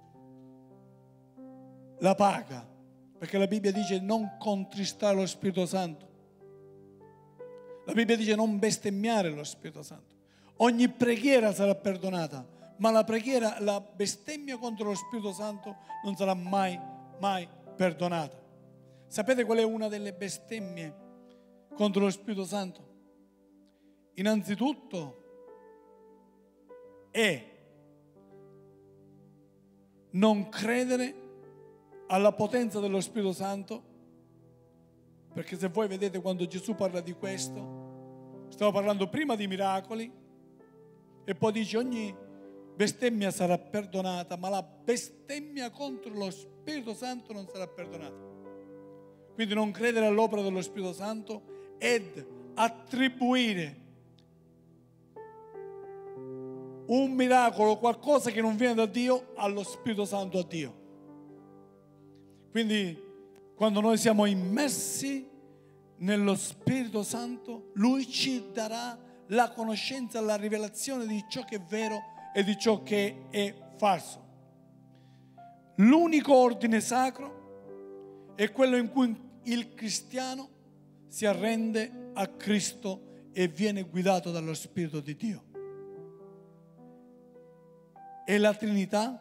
la paga, perché la Bibbia dice non contristare lo Spirito Santo. La Bibbia dice non bestemmiare lo Spirito Santo. Ogni preghiera sarà perdonata, ma la preghiera, la bestemmia contro lo Spirito Santo non sarà mai, mai perdonata. Sapete qual è una delle bestemmie contro lo Spirito Santo? Innanzitutto è non credere alla potenza dello Spirito Santo. Perché se voi vedete quando Gesù parla di questo, stava parlando prima di miracoli e poi dice ogni bestemmia sarà perdonata, ma la bestemmia contro lo Spirito Santo non sarà perdonata. Quindi non credere all'opera dello Spirito Santo ed attribuire un miracolo, qualcosa che non viene da Dio, allo Spirito Santo, a Dio. Quindi quando noi siamo immersi nello Spirito Santo, Lui ci darà la conoscenza, la rivelazione di ciò che è vero e di ciò che è falso. l'unico ordine sacro è quello in cui il cristiano si arrende a Cristo e viene guidato dallo Spirito di Dio. E la Trinità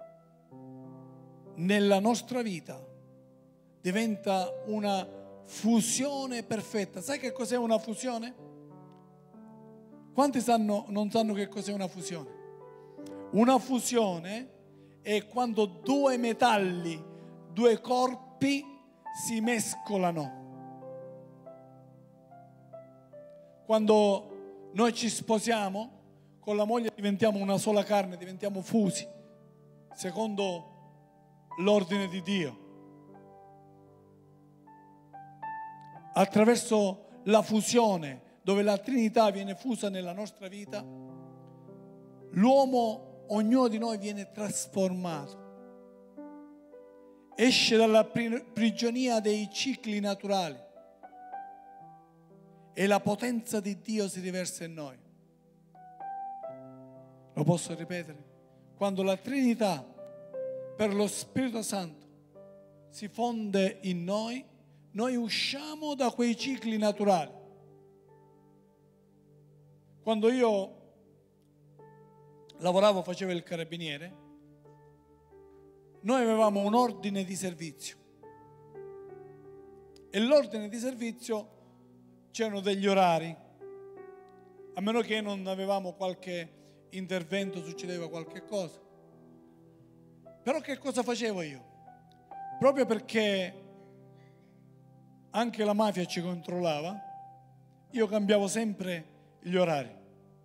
nella nostra vita diventa una fusione perfetta. Sai che cos'è una fusione? Quanti sanno, non sanno che cos'è una fusione? Una fusione è quando due metalli, due corpi si mescolano. Quando noi ci sposiamo, con la moglie diventiamo una sola carne, diventiamo fusi, secondo l'ordine di Dio. Attraverso la fusione, dove la Trinità viene fusa nella nostra vita, l'uomo, ognuno di noi viene trasformato. Esce dalla prigionia dei cicli naturali e la potenza di Dio si riversa in noi. Lo posso ripetere? Quando la Trinità per lo Spirito Santo si fonde in noi, noi usciamo da quei cicli naturali. Quando io lavoravo, facevo il carabiniere, noi avevamo un ordine di servizio e l'ordine di servizio c'erano degli orari, a meno che non avevamo qualche intervento, succedeva qualche cosa. Però che cosa facevo io? Proprio perché anche la mafia ci controllava, io cambiavo sempre gli orari.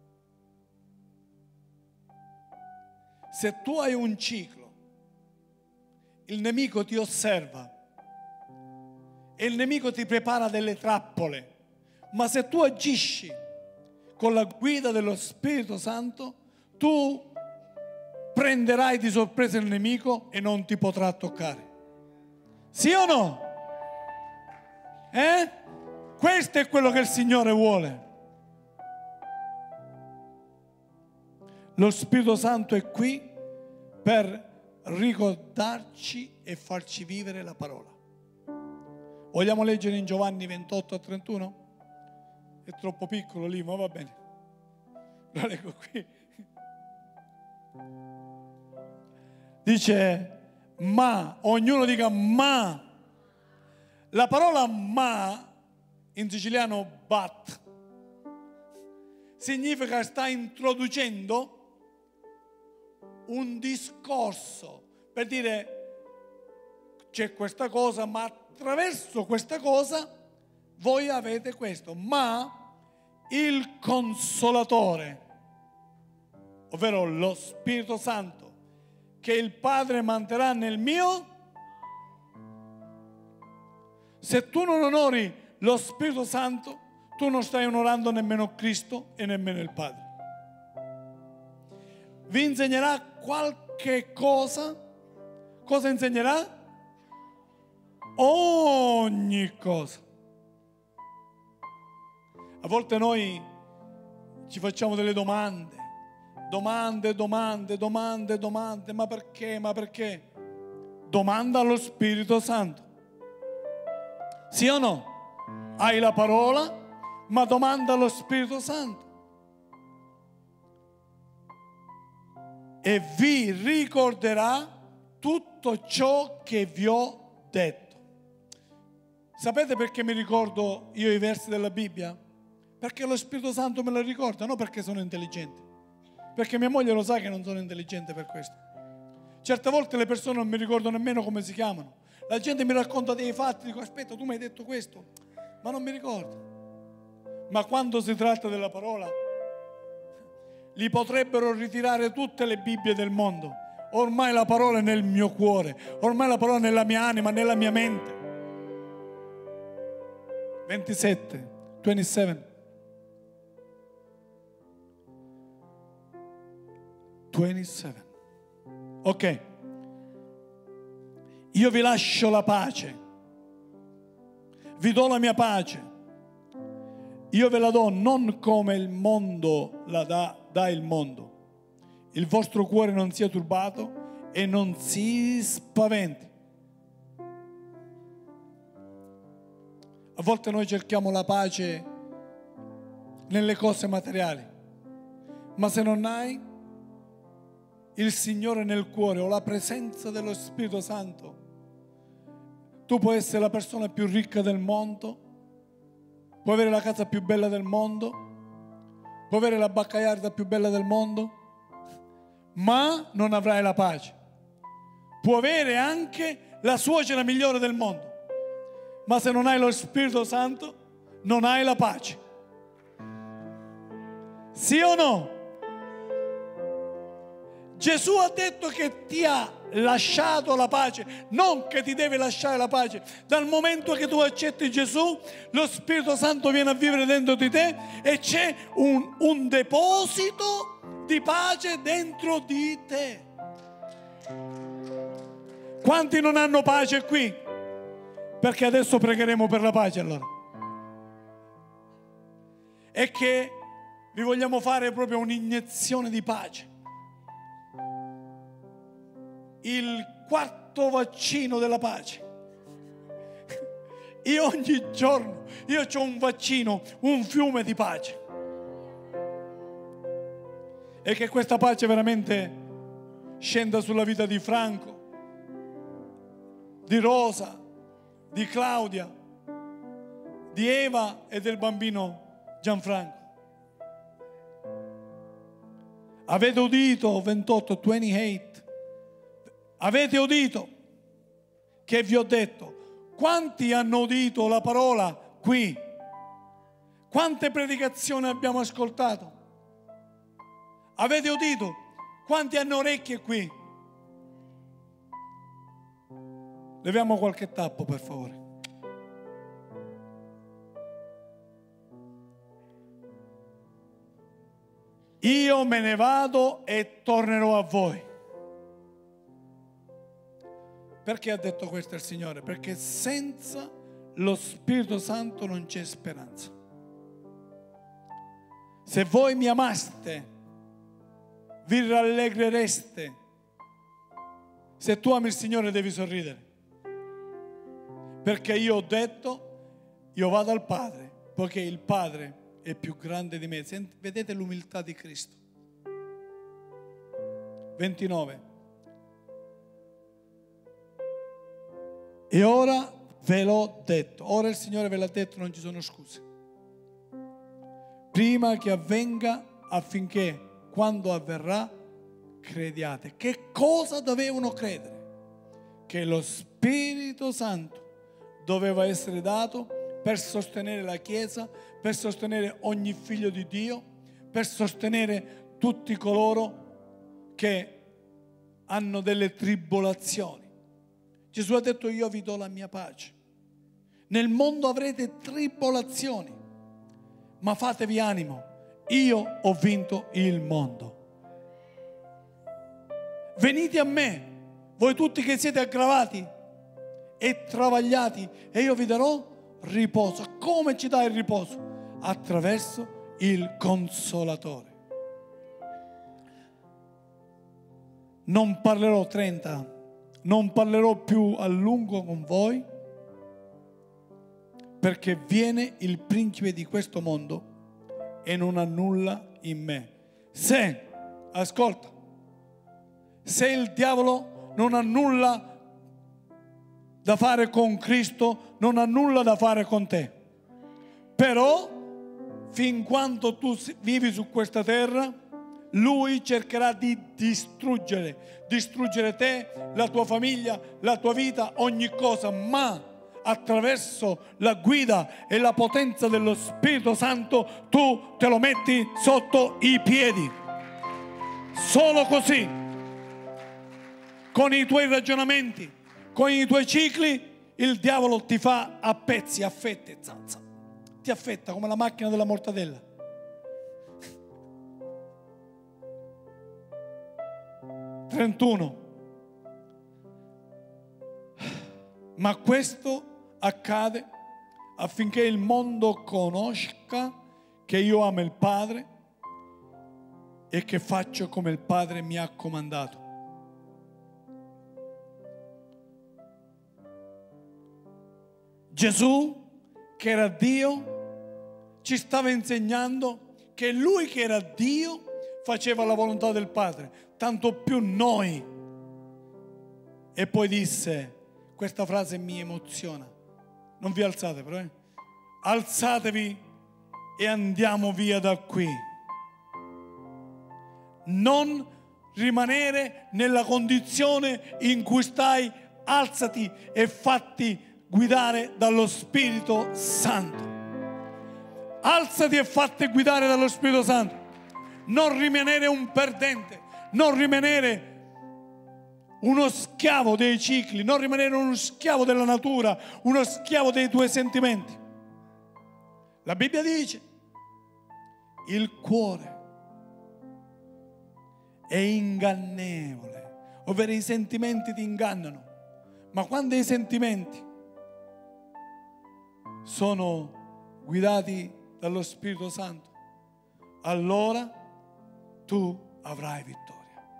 Se tu hai un ciclo, il nemico ti osserva e il nemico ti prepara delle trappole, ma se tu agisci con la guida dello Spirito Santo, tu prenderai di sorpresa il nemico e non ti potrà toccare. Sì o no? Eh? Questo è quello che il Signore vuole. Lo Spirito Santo è qui per ricordarci e farci vivere la parola. Vogliamo leggere in Giovanni ventotto a trentuno? È troppo piccolo lì, ma va bene. Lo leggo qui. Dice, ma, ognuno dica ma. La parola ma, in siciliano bat, significa sta introducendo un discorso per dire c'è questa cosa, ma attraverso questa cosa voi avete questo. Ma il Consolatore, ovvero lo Spirito Santo, che il Padre manterrà nel mio. Se tu non onori lo Spirito Santo, tu non stai onorando nemmeno Cristo e nemmeno il Padre. Vi insegnerà qualche cosa. Cosa insegnerà? Ogni cosa. A volte noi ci facciamo delle domande, domande, domande, domande, domande, ma perché, ma perché? Domanda allo Spirito Santo. Sì o no? Hai la parola, ma domanda allo Spirito Santo. E vi ricorderà tutto ciò che vi ho detto. Sapete perché mi ricordo io i versi della Bibbia? Perché lo Spirito Santo me lo ricorda, non perché sono intelligente. Perché mia moglie lo sa che non sono intelligente per questo. Certe volte le persone non mi ricordano nemmeno come si chiamano. La gente mi racconta dei fatti, dico aspetta, tu mi hai detto questo, ma non mi ricordo. Ma quando si tratta della parola, li potrebbero ritirare tutte le Bibbie del mondo. Ormai la parola è nel mio cuore, ormai la parola è nella mia anima, nella mia mente. ventisette, ventisette. ventisette. Ok. Io vi lascio la pace, vi do la mia pace, io ve la do non come il mondo la dà, dà il mondo. Il vostro cuore non sia turbato e non si spaventi. A volte noi cerchiamo la pace nelle cose materiali, ma se non hai il Signore nel cuore o la presenza dello Spirito Santo, tu puoi essere la persona più ricca del mondo, puoi avere la casa più bella del mondo, puoi avere la baccagliarda più bella del mondo, ma non avrai la pace. Puoi avere anche la suocera migliore del mondo, ma se non hai lo Spirito Santo non hai la pace. Sì o no? Gesù ha detto che ti ha lasciato la pace, non che ti deve lasciare la pace. Dal momento che tu accetti Gesù, lo Spirito Santo viene a vivere dentro di te e c'è un, un deposito di pace dentro di te. Quanti non hanno pace qui? Perché adesso pregheremo per la pace allora. E che vi vogliamo fare proprio un'iniezione di pace. Il quarto vaccino della pace. Io ogni giorno, io ho un vaccino, un fiume di pace. E che questa pace veramente scenda sulla vita di Franco, di Rosa, di Claudia, di Eva e del bambino Gianfranco. Avete udito, ventotto, ventotto, avete udito che vi ho detto? Quanti hanno udito la parola qui? Quante predicazioni abbiamo ascoltato? Avete udito? Quanti hanno orecchie qui? Leviamo qualche tappo per favore. Io me ne vado e tornerò a voi. Perché ha detto questo il Signore? Perché senza lo Spirito Santo non c'è speranza. Se voi mi amaste, vi rallegrereste. Se tu ami il Signore devi sorridere. Perché io ho detto, io vado al Padre, poiché il Padre è più grande di me. Vedete l'umiltà di Cristo. ventinove. E ora ve l'ho detto. Ora il Signore ve l'ha detto, non ci sono scuse. Prima che avvenga, affinché quando avverrà crediate. Che cosa dovevano credere? Che lo Spirito Santo doveva essere dato per sostenere la Chiesa, per sostenere ogni figlio di Dio, per sostenere tutti coloro che hanno delle tribolazioni. Gesù ha detto: io vi do la mia pace. Nel mondo avrete tribolazioni, ma fatevi animo, io ho vinto il mondo. Venite a me, voi tutti che siete aggravati e travagliati, e io vi darò riposo. Come ci dà il riposo? Attraverso il Consolatore. Non parlerò trenta, non parlerò più a lungo con voi, perché viene il principe di questo mondo e non ha nulla in me. Se, ascolta, se il diavolo non ha nulla da fare con Cristo, non ha nulla da fare con te. Però, fin quando tu vivi su questa terra, lui cercherà di distruggere, distruggere te, la tua famiglia, la tua vita, ogni cosa, ma attraverso la guida e la potenza dello Spirito Santo tu te lo metti sotto i piedi. Solo così, con i tuoi ragionamenti, con i tuoi cicli, il diavolo ti fa a pezzi, a fette, zanza. Ti affetta come la macchina della mortadella. trentuno. Ma questo accade affinché il mondo conosca che io amo il Padre e che faccio come il Padre mi ha comandato. Gesù, che era Dio, ci stava insegnando che Lui che era Dio faceva la volontà del Padre, tanto più noi. E poi disse, questa frase mi emoziona, non vi alzate però, eh? Alzatevi e andiamo via da qui. Non rimanere nella condizione in cui stai, alzati e fatti guidare dallo Spirito Santo. Alzati e fatti guidare dallo Spirito Santo. Non rimanere un perdente, non rimanere uno schiavo dei cicli, non rimanere uno schiavo della natura, uno schiavo dei tuoi sentimenti. La Bibbia dice, il cuore è ingannevole, ovvero i sentimenti ti ingannano, ma quando i sentimenti sono guidati dallo Spirito Santo, allora tu avrai vittoria.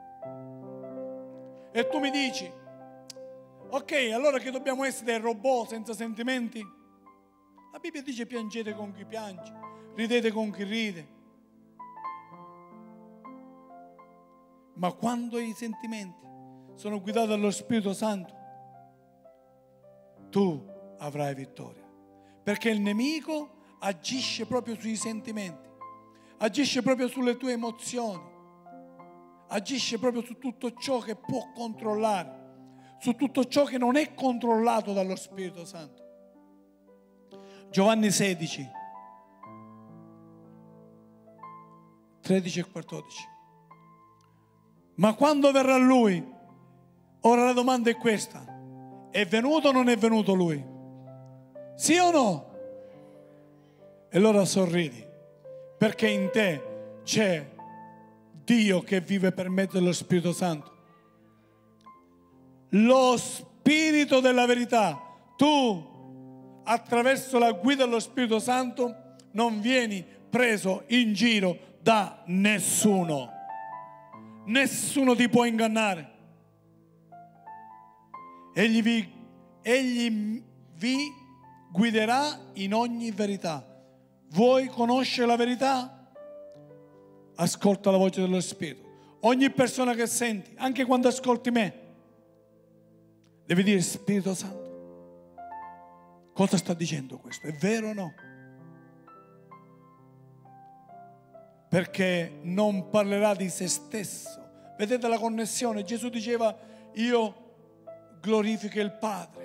E tu mi dici, ok, allora che dobbiamo essere dei robot senza sentimenti? La Bibbia dice piangete con chi piange, ridete con chi ride. Ma quando i sentimenti sono guidati dallo Spirito Santo, tu avrai vittoria. Perché il nemico agisce proprio sui sentimenti, agisce proprio sulle tue emozioni, agisce proprio su tutto ciò che può controllare, su tutto ciò che non è controllato dallo Spirito Santo. Giovanni sedici, tredici e quattordici. Ma quando verrà Lui? Ora la domanda è questa: è venuto o non è venuto Lui? Sì o no? E allora sorridi, perché in te c'è Dio che vive per mezzo dello Spirito Santo. Lo Spirito della verità. Tu, attraverso la guida dello Spirito Santo, non vieni preso in giro da nessuno. Nessuno ti può ingannare. Egli vi, egli vi guiderà in ogni verità. Vuoi conoscere la verità? Ascolta la voce dello Spirito. Ogni persona che senti, anche quando ascolti me, devi dire: Spirito Santo, cosa sta dicendo questo? È vero o no? Perché non parlerà di se stesso. Vedete la connessione? Gesù diceva: io glorifico il Padre.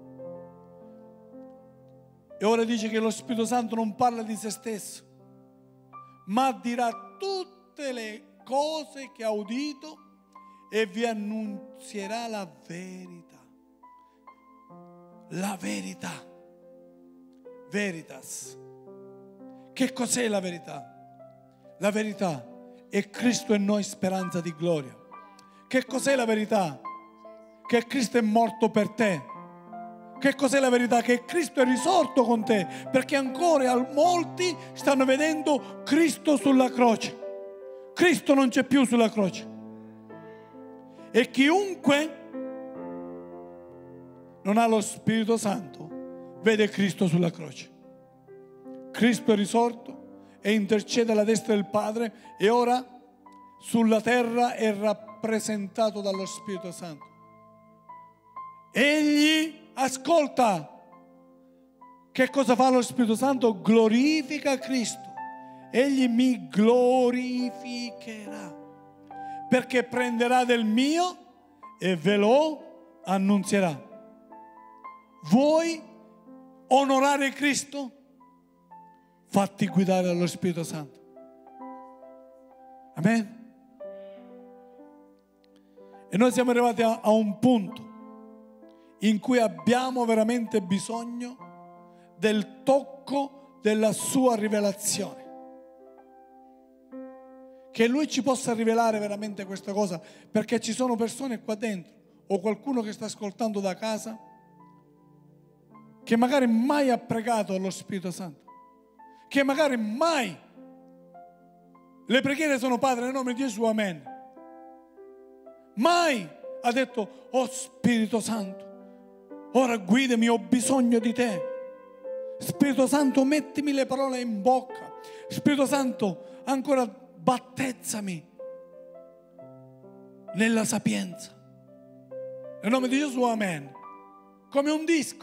E ora dice che lo Spirito Santo non parla di se stesso, ma dirà tutte le cose che ha udito e vi annunzierà la verità. La verità. Veritas. Che cos'è la verità? La verità è Cristo in noi, speranza di gloria. Che cos'è la verità? Che Cristo è morto per te. Che cos'è la verità? Che Cristo è risorto con te, perché ancora molti stanno vedendo Cristo sulla croce. Cristo non c'è più sulla croce. E chiunque non ha lo Spirito Santo vede Cristo sulla croce. Cristo è risorto e intercede alla destra del Padre, e ora sulla terra è rappresentato dallo Spirito Santo. Egli, ascolta, che cosa fa lo Spirito Santo? Glorifica Cristo. Egli mi glorificherà, perché prenderà del mio e ve lo annunzierà. Vuoi onorare Cristo? Fatti guidare dallo Spirito Santo. Amen. E noi siamo arrivati a, a un punto in cui abbiamo veramente bisogno del tocco della sua rivelazione. Che Lui ci possa rivelare veramente questa cosa, perché ci sono persone qua dentro, o qualcuno che sta ascoltando da casa, che magari mai ha pregato allo Spirito Santo, che magari mai le preghiere sono: Padre, nel nome di Gesù, amen. Mai ha detto: oh Spirito Santo, ora guidami, ho bisogno di te. Spirito Santo, mettimi le parole in bocca. Spirito Santo, ancora battezzami nella sapienza. Nel nome di Gesù, amen. Come un disco.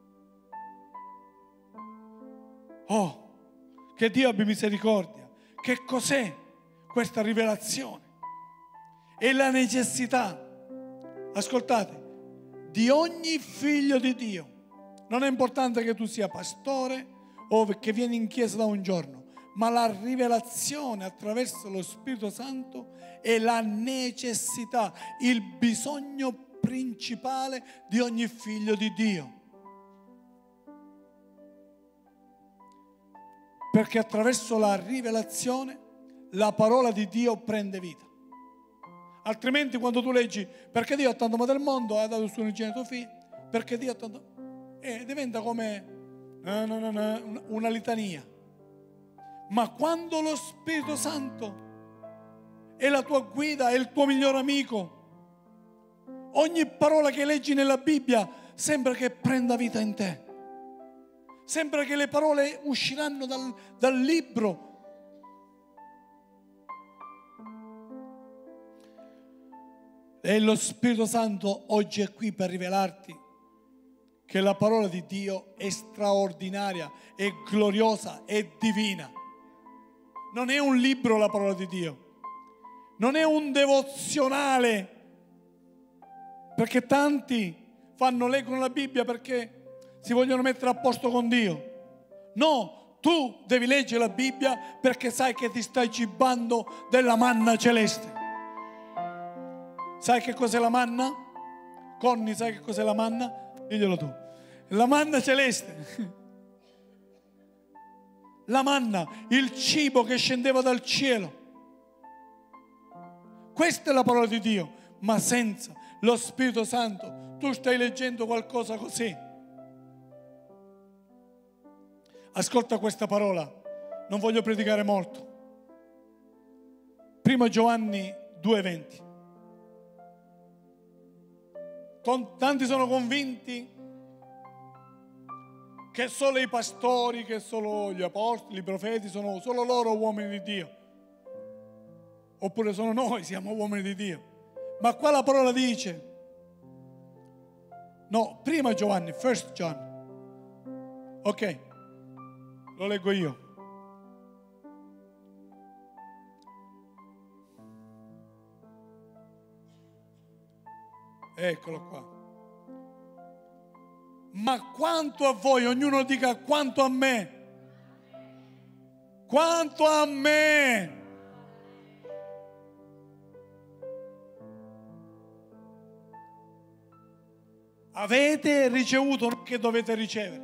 Oh, che Dio abbia misericordia. Che cos'è questa rivelazione? È la necessità, ascoltate, di ogni figlio di Dio. Non è importante che tu sia pastore o che vieni in chiesa da un giorno, ma la rivelazione attraverso lo Spirito Santo è la necessità, il bisogno principale di ogni figlio di Dio. Perché attraverso la rivelazione la parola di Dio prende vita. Altrimenti quando tu leggi perché Dio ha tanto amato il mondo, ha dato il suo unigenito figlio, perché Dio ha tanto... Eh, diventa come no, no, no, no, una litania. Ma quando lo Spirito Santo è la tua guida, è il tuo miglior amico, ogni parola che leggi nella Bibbia sembra che prenda vita in te. Sembra che le parole usciranno dal, dal libro. E lo Spirito Santo oggi è qui per rivelarti che la parola di Dio è straordinaria, è gloriosa, è divina. Non è un libro la parola di Dio, non è un devozionale, perché tanti fanno, leggono la Bibbia perché si vogliono mettere a posto con Dio. No, tu devi leggere la Bibbia perché sai che ti stai cibando della manna celeste. Sai che cos'è la manna? Conny, sai che cos'è la manna? Diglielo tu. La manna celeste. La manna, il cibo che scendeva dal cielo. Questa è la parola di Dio, ma senza lo Spirito Santo tu stai leggendo qualcosa così. Ascolta questa parola, non voglio predicare molto. Primo Giovanni due venti. Tanti sono convinti che solo i pastori, che solo gli apostoli, i profeti, sono solo loro uomini di Dio. Oppure sono noi, siamo uomini di Dio. Ma qua la parola dice, no, prima Giovanni, first John. Ok, lo leggo io. Eccolo qua. Ma quanto a voi, ognuno dica quanto a me. Quanto a me. Avete ricevuto che dovete ricevere.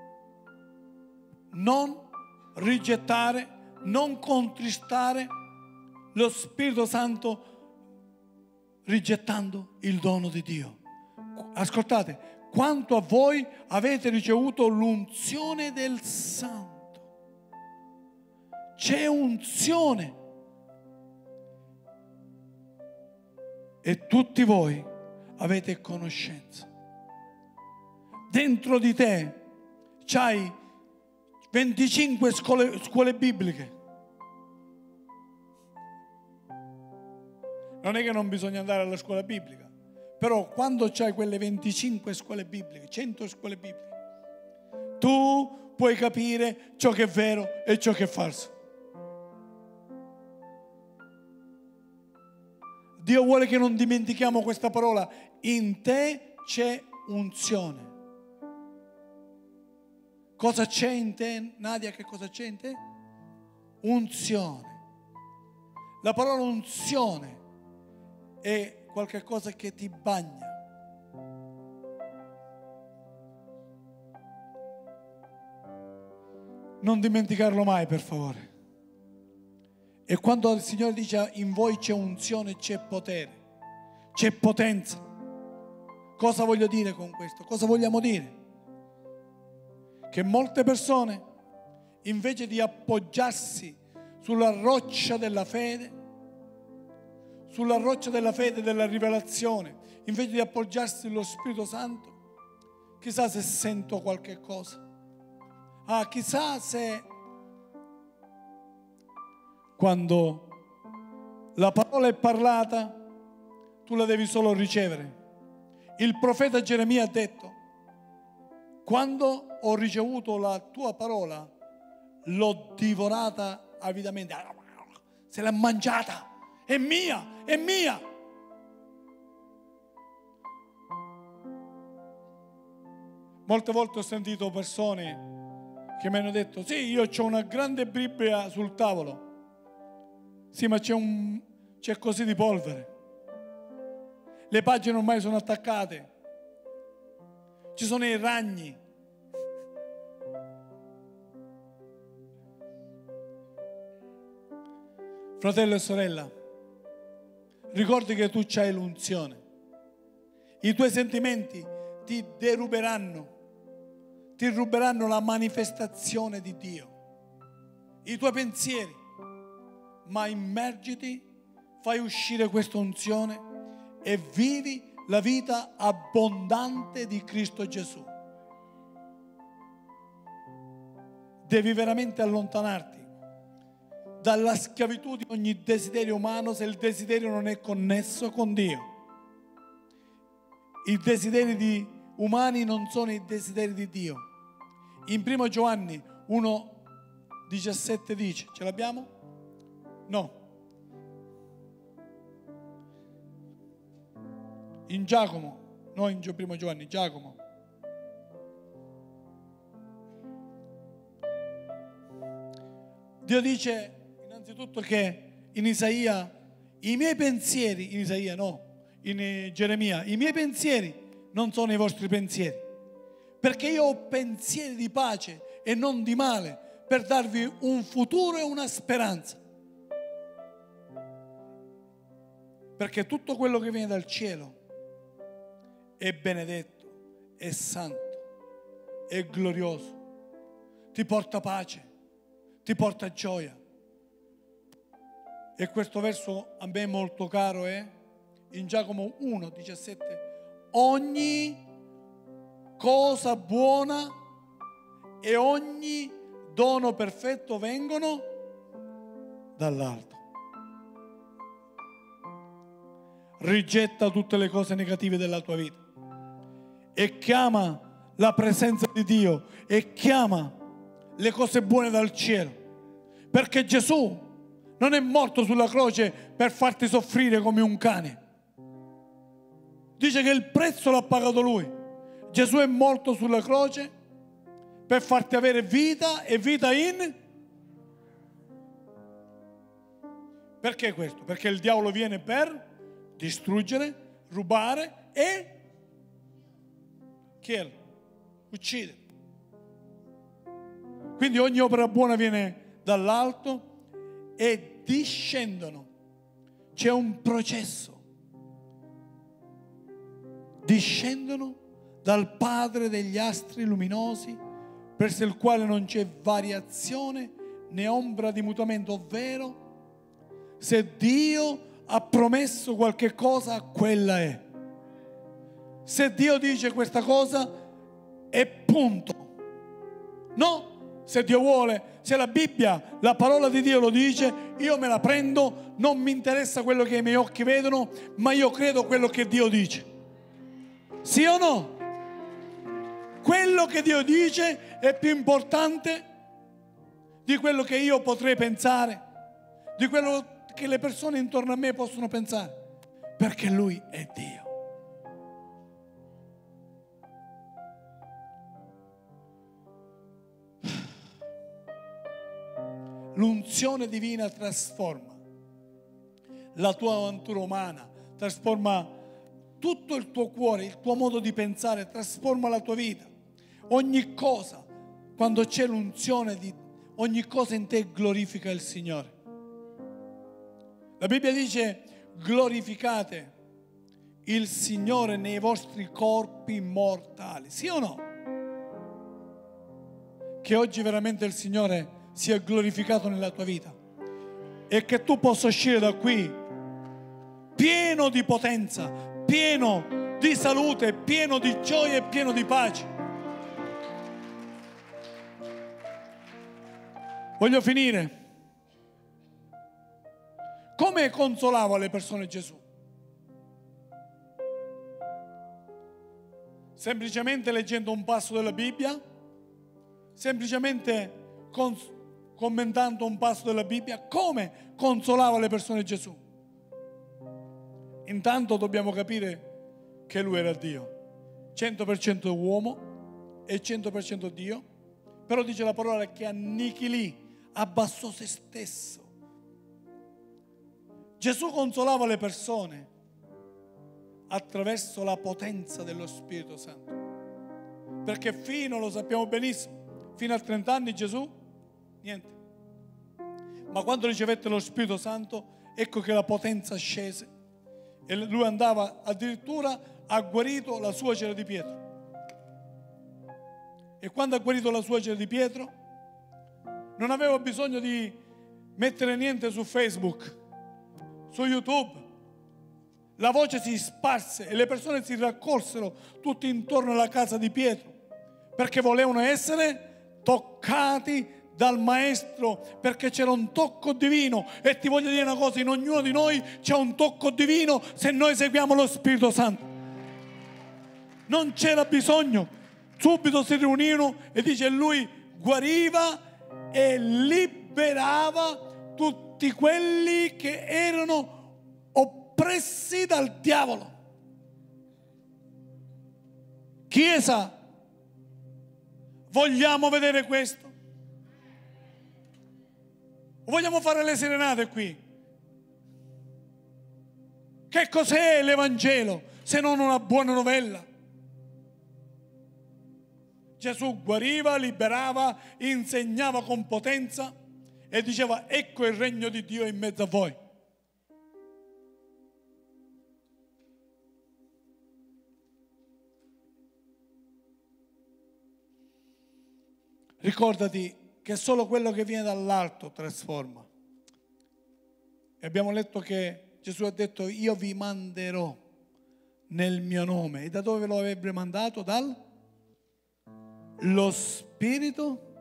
Non rigettare, non contristare lo Spirito Santo rigettando il dono di Dio. Ascoltate, quanto a voi avete ricevuto l'unzione del Santo. C'è unzione. E tutti voi avete conoscenza. Dentro di te c'hai venticinque scuole, scuole bibliche. Non è che non bisogna andare alla scuola biblica, però quando c'hai quelle venticinque scuole bibliche, cento scuole bibliche, tu puoi capire ciò che è vero e ciò che è falso. Dio vuole che non dimentichiamo questa parola. In te c'è unzione. Cosa c'è in te, Nadia? Che cosa c'è in te? Unzione. La parola unzione è qualcosa che ti bagna. Non dimenticarlo mai, per favore. E quando il Signore dice in voi c'è unzione, c'è potere, c'è potenza. Cosa voglio dire con questo? Cosa vogliamo dire? Che molte persone, invece di appoggiarsi sulla roccia della fede, sulla roccia della fede, della rivelazione, invece di appoggiarsi sullo Spirito Santo, chissà se sento qualche cosa, Ah, chissà se quando la parola è parlata, tu la devi solo ricevere. Il profeta Geremia ha detto: quando ho ricevuto la tua parola, l'ho divorata avidamente. Se l'ha mangiata, è mia, è mia. Molte volte ho sentito persone che mi hanno detto: sì, io ho una grande Bibbia sul tavolo. Sì, ma c'è, un, c'è così di polvere. Le pagine ormai sono attaccate. Ci sono i ragni. Fratello e sorella, ricordi che tu c'hai l'unzione. I tuoi sentimenti ti deruberanno, ti ruberanno la manifestazione di Dio. I tuoi pensieri. Ma immergiti, fai uscire questa unzione e vivi la vita abbondante di Cristo Gesù. Devi veramente allontanarti dalla schiavitù di ogni desiderio umano se il desiderio non è connesso con Dio. I desideri di umani non sono i desideri di Dio. In primo Giovanni uno diciassette dice, ce l'abbiamo? No. In Giacomo, no in primo Giovanni, Giacomo. Dio dice innanzitutto che in Isaia, i miei pensieri, in Isaia no, in Geremia, i miei pensieri non sono i vostri pensieri, perché io ho pensieri di pace e non di male, per darvi un futuro e una speranza. Perché tutto quello che viene dal cielo è benedetto, è santo, è glorioso, ti porta pace, ti porta gioia. E questo verso a me è molto caro, è eh? in Giacomo uno diciassette. Ogni cosa buona e ogni dono perfetto vengono dall'alto. Rigetta tutte le cose negative della tua vita e chiama la presenza di Dio e chiama le cose buone dal cielo, perché Gesù non è morto sulla croce per farti soffrire come un cane. Dice che il prezzo l'ha pagato Lui. Gesù è morto sulla croce per farti avere vita e vita in... Perché questo? Perché il diavolo viene per distruggere, rubare e kill, uccidere. Quindi ogni opera buona viene dall'alto e discendono. C'è un processo. Discendono dal Padre degli astri luminosi, presso il quale non c'è variazione né ombra di mutamento, ovvero se Dio ha promesso qualche cosa, quella è. Se Dio dice questa cosa, è punto. No, se Dio vuole, se la Bibbia, la parola di Dio lo dice, io me la prendo, non mi interessa quello che i miei occhi vedono, ma io credo quello che Dio dice. Sì o no? Quello che Dio dice è più importante di quello che io potrei pensare, di quello che le persone intorno a me possono pensare, perché Lui è Dio. L'unzione divina trasforma la tua natura umana, trasforma tutto il tuo cuore, il tuo modo di pensare, trasforma la tua vita. Ogni cosa, quando c'è l'unzione, di ogni cosa in te glorifica il Signore. La Bibbia dice: glorificate il Signore nei vostri corpi mortali. Sì o no? Che oggi veramente il Signore sia glorificato nella tua vita e che tu possa uscire da qui pieno di potenza, pieno di salute, pieno di gioia e pieno di pace. Voglio finire. Come consolava le persone Gesù? Semplicemente leggendo un passo della Bibbia? Semplicemente cons- commentando un passo della Bibbia? Come consolava le persone Gesù? Intanto dobbiamo capire che Lui era Dio, cento per cento uomo e cento per cento Dio, però dice la parola che annichilì, abbassò se stesso. Gesù consolava le persone attraverso la potenza dello Spirito Santo, perché fino, lo sappiamo benissimo, fino a trenta anni Gesù, niente. Ma quando ricevette lo Spirito Santo, ecco che la potenza scese e Lui andava, addirittura ha guarito la suocera di Pietro. E quando ha guarito la suocera di Pietro, non aveva bisogno di mettere niente su Facebook, su YouTube. La voce si sparse e le persone si raccolsero tutti intorno alla casa di Pietro, perché volevano essere toccati dal Maestro, perché c'era un tocco divino. E ti voglio dire una cosa, in ognuno di noi c'è un tocco divino se noi seguiamo lo Spirito Santo. Non c'era bisogno, subito si riunirono e dice Lui guariva e liberava tutti quelli che erano oppressi dal diavolo. Chiesa, vogliamo vedere questo? O vogliamo fare le serenate qui? Che cos'è l'Evangelo se non una buona novella? Gesù guariva, liberava, insegnava con potenza e diceva: ecco il regno di Dio in mezzo a voi. Ricordati che solo quello che viene dall'alto trasforma. E abbiamo letto che Gesù ha detto: io vi manderò nel mio nome. E da dove lo avrebbe mandato? Dal lo Spirito.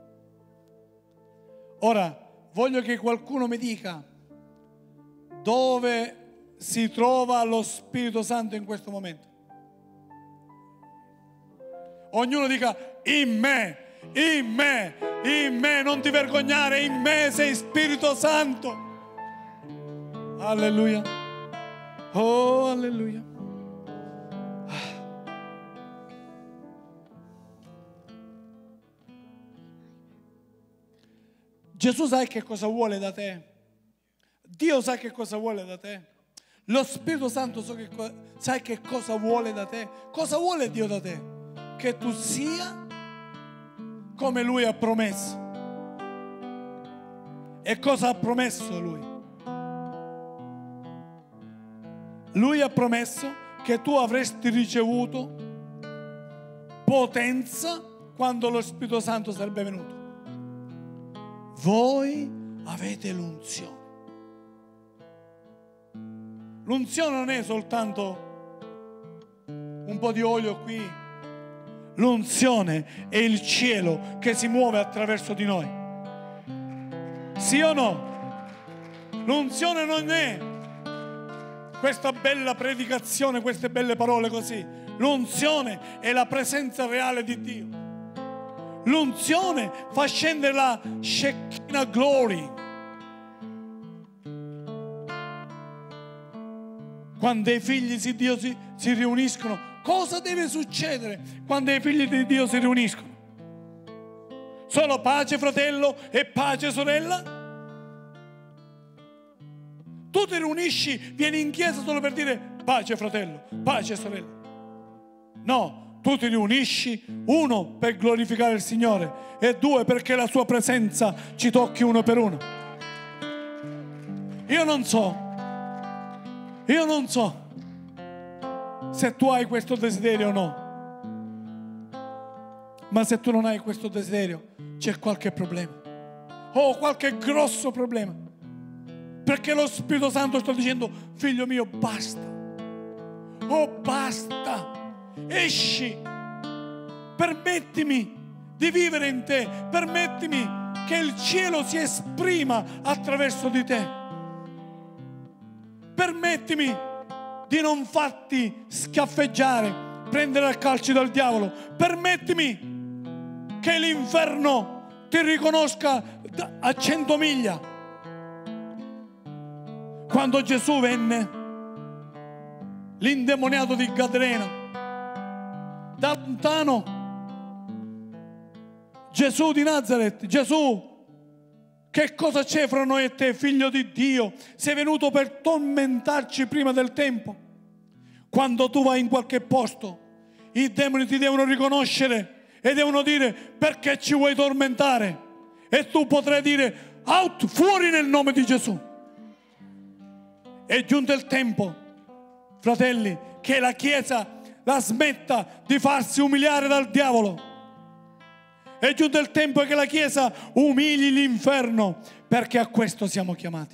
Ora voglio che qualcuno mi dica dove si trova lo Spirito Santo in questo momento. Ognuno dica: in me, in me, in me, non ti vergognare, in me sei Spirito Santo. Alleluia. Oh, alleluia. Gesù sa che cosa vuole da te. Dio sa che cosa vuole da te. Lo Spirito Santo sa che, sa che cosa vuole da te. Cosa vuole Dio da te? Che tu sia come Lui ha promesso. E cosa ha promesso Lui? Lui ha promesso che tu avresti ricevuto potenza quando lo Spirito Santo sarebbe venuto. Voi avete l'unzione. L'unzione non è soltanto un po' di olio qui. L'unzione è il cielo che si muove attraverso di noi. Sì o no? L'unzione non è questa bella predicazione, queste belle parole così. L'unzione è la presenza reale di Dio. L'unzione fa scendere la Shekinah Glory. Quando i figli di Dio si, si riuniscono, cosa deve succedere quando i figli di Dio si riuniscono? Solo pace fratello e pace sorella? Tu ti riunisci, vieni in chiesa solo per dire pace fratello, pace sorella. No. Tu ti riunisci, uno, per glorificare il Signore e due, perché la sua presenza ci tocchi uno per uno. Io non so, io non so se tu hai questo desiderio o no, ma se tu non hai questo desiderio c'è qualche problema, o qualche grosso problema, perché lo Spirito Santo sta dicendo: figlio mio, basta, oh basta. Esci, permettimi di vivere in te, permettimi che il cielo si esprima attraverso di te. Permettimi di non farti schiaffeggiare, prendere a calci dal diavolo. Permettimi che l'inferno ti riconosca a cento miglia. Quando Gesù venne, l'indemoniato di Gadarena, da lontano, Gesù di Nazaret, Gesù, che cosa c'è fra noi e te, figlio di Dio? Sei venuto per tormentarci prima del tempo. Quando tu vai in qualche posto, i demoni ti devono riconoscere e devono dire: perché ci vuoi tormentare? E tu potrai dire: out, fuori nel nome di Gesù. È giunto il tempo, fratelli, che la Chiesa la smetta di farsi umiliare dal diavolo. È giunto il tempo che la Chiesa umili l'inferno, perché a questo siamo chiamati.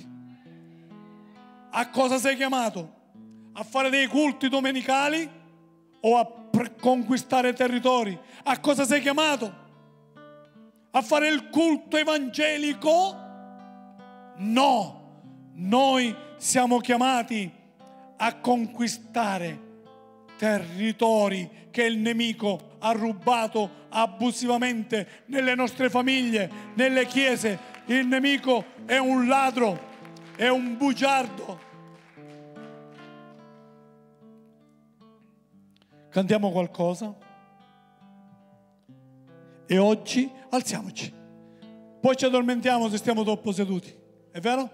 A cosa sei chiamato? A fare dei culti domenicali o a pre- conquistare territori? A cosa sei chiamato? A fare il culto evangelico? No, noi siamo chiamati a conquistare territori che il nemico ha rubato abusivamente nelle nostre famiglie, nelle chiese. Il nemico è un ladro, è un bugiardo. Cantiamo qualcosa? E oggi alziamoci. Poi ci addormentiamo se stiamo troppo seduti. È vero?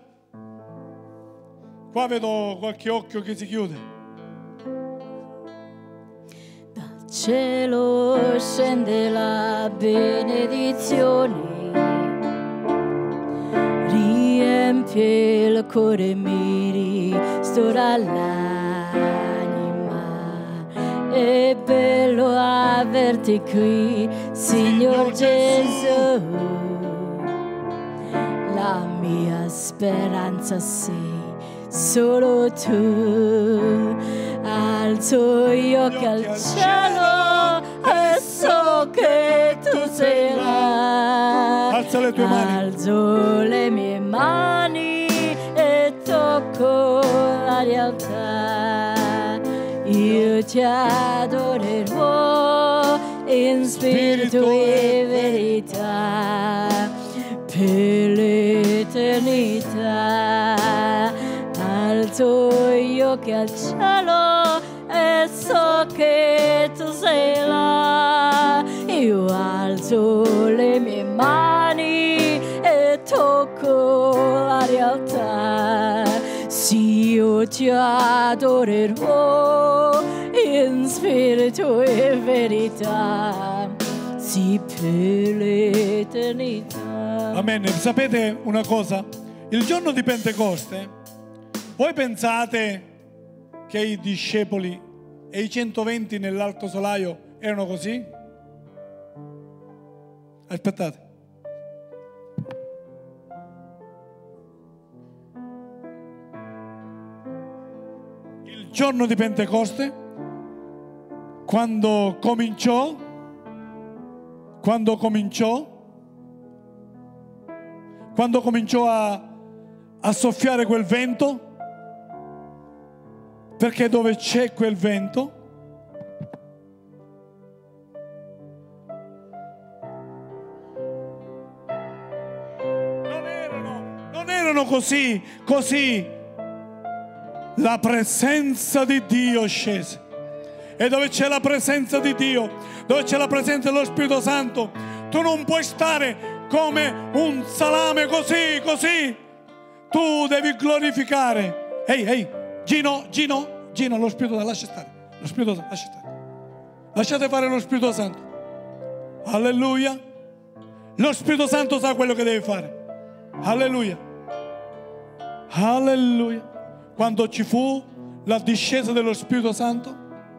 Qua vedo qualche occhio che si chiude. Dal cielo scende la benedizione, riempie il cuore, mi ristora l'anima. È bello averti qui, Signor Gesù. La mia speranza sei solo tu. Alzo gli occhi al cielo e so che tu sei là. Alza le tue mani. Alzo le mie mani e tocco la realtà. Io ti adorerò in spirito e verità per l'eternità. Alzo gli occhi al cielo e so che tu sei là. Io alzo le mie mani e tocco la realtà. Sì, io ti adorerò in spirito e verità, sì, per l'eternità. Amen. Sapete una cosa? Il giorno di Pentecoste, voi pensate che i discepoli e i centoventi nell'alto solaio erano così? Aspettate. Il giorno di Pentecoste, quando cominciò, quando cominciò, quando cominciò a, a soffiare quel vento, perché dove c'è quel vento non erano, non erano così, così. La presenza di Dio scese. E dove c'è la presenza di Dio, dove c'è la presenza dello Spirito Santo, tu non puoi stare come un salame così, così. Tu devi glorificare. Ehi, ehi, Gino, Gino, Gino, lo Spirito Santo, lascia stare. Lo Spirito Santo, lascia stare. Lasciate fare lo Spirito Santo. Alleluia. Lo Spirito Santo sa quello che deve fare. Alleluia. Alleluia. Quando ci fu la discesa dello Spirito Santo,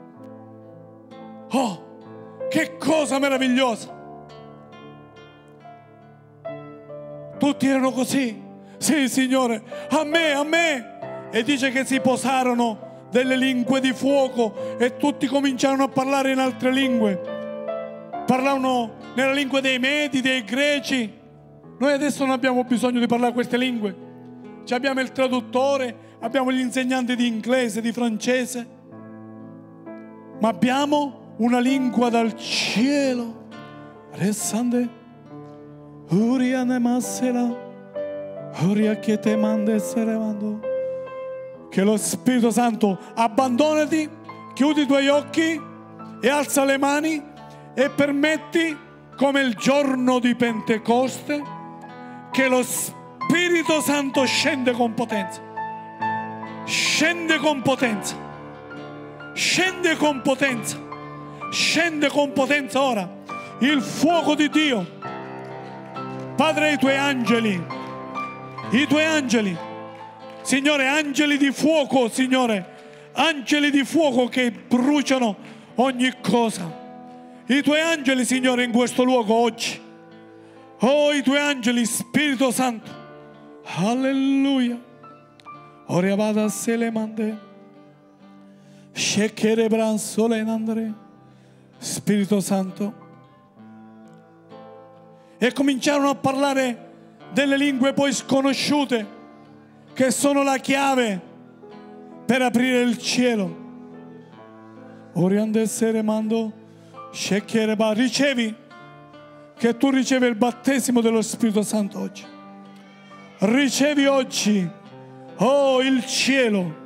oh, che cosa meravigliosa! Tutti erano così. Sì, Signore, a me, a me. E dice che si posarono delle lingue di fuoco e tutti cominciarono a parlare in altre lingue. Parlavano nella lingua dei Medi, dei Greci. Noi adesso non abbiamo bisogno di parlare queste lingue. Ci abbiamo il traduttore, abbiamo gli insegnanti di inglese, di francese, ma abbiamo una lingua dal cielo. Resande, Uriane Massera, Uria che te manda essere mando. Che lo Spirito Santo abbandonati, chiudi i tuoi occhi e alza le mani e permetti, come il giorno di Pentecoste, che lo Spirito Santo scende con potenza. Scende con potenza. Scende con potenza. Scende con potenza ora. Il fuoco di Dio. Padre, i tuoi angeli. I tuoi angeli. Signore, angeli di fuoco, Signore. Angeli di fuoco che bruciano ogni cosa. I tuoi angeli, Signore, in questo luogo oggi. Oh, i tuoi angeli, Spirito Santo. Alleluia. Ora vada se le mande. Shekere branzo le nandre. Spirito Santo. E cominciarono a parlare delle lingue poi sconosciute, che sono la chiave per aprire il cielo. Oriande se le mando. Shekere ba. Ricevi, che tu ricevi il battesimo dello Spirito Santo oggi. Ricevi oggi, oh, il cielo,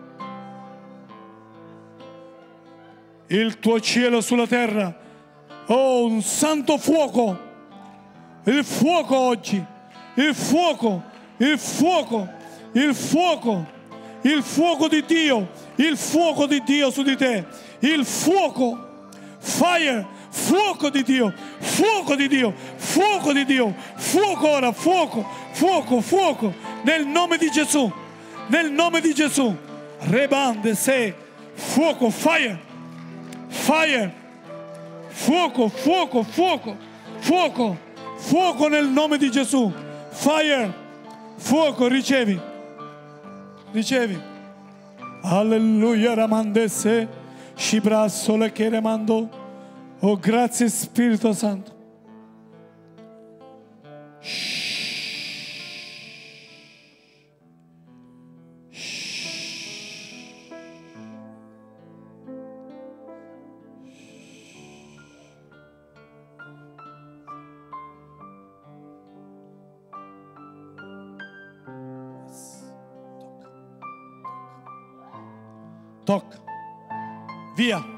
il tuo cielo sulla terra, oh, un santo fuoco, il fuoco oggi, il fuoco, il fuoco, il fuoco, il fuoco di Dio, il fuoco di Dio su di te, il fuoco, fire, fuoco di Dio, fuoco di Dio, fuoco di Dio, fuoco ora, fuoco, fuoco, fuoco, nel nome di Gesù, nel nome di Gesù. Rebande se, fuoco, fire, fire, fuoco, fuoco, fuoco, fuoco, fuoco nel nome di Gesù. Fire, fuoco, ricevi, ricevi. Alleluia, ramande se, scibrasso le che remando. Oh, grazie Spirito Santo. Tocca. Via.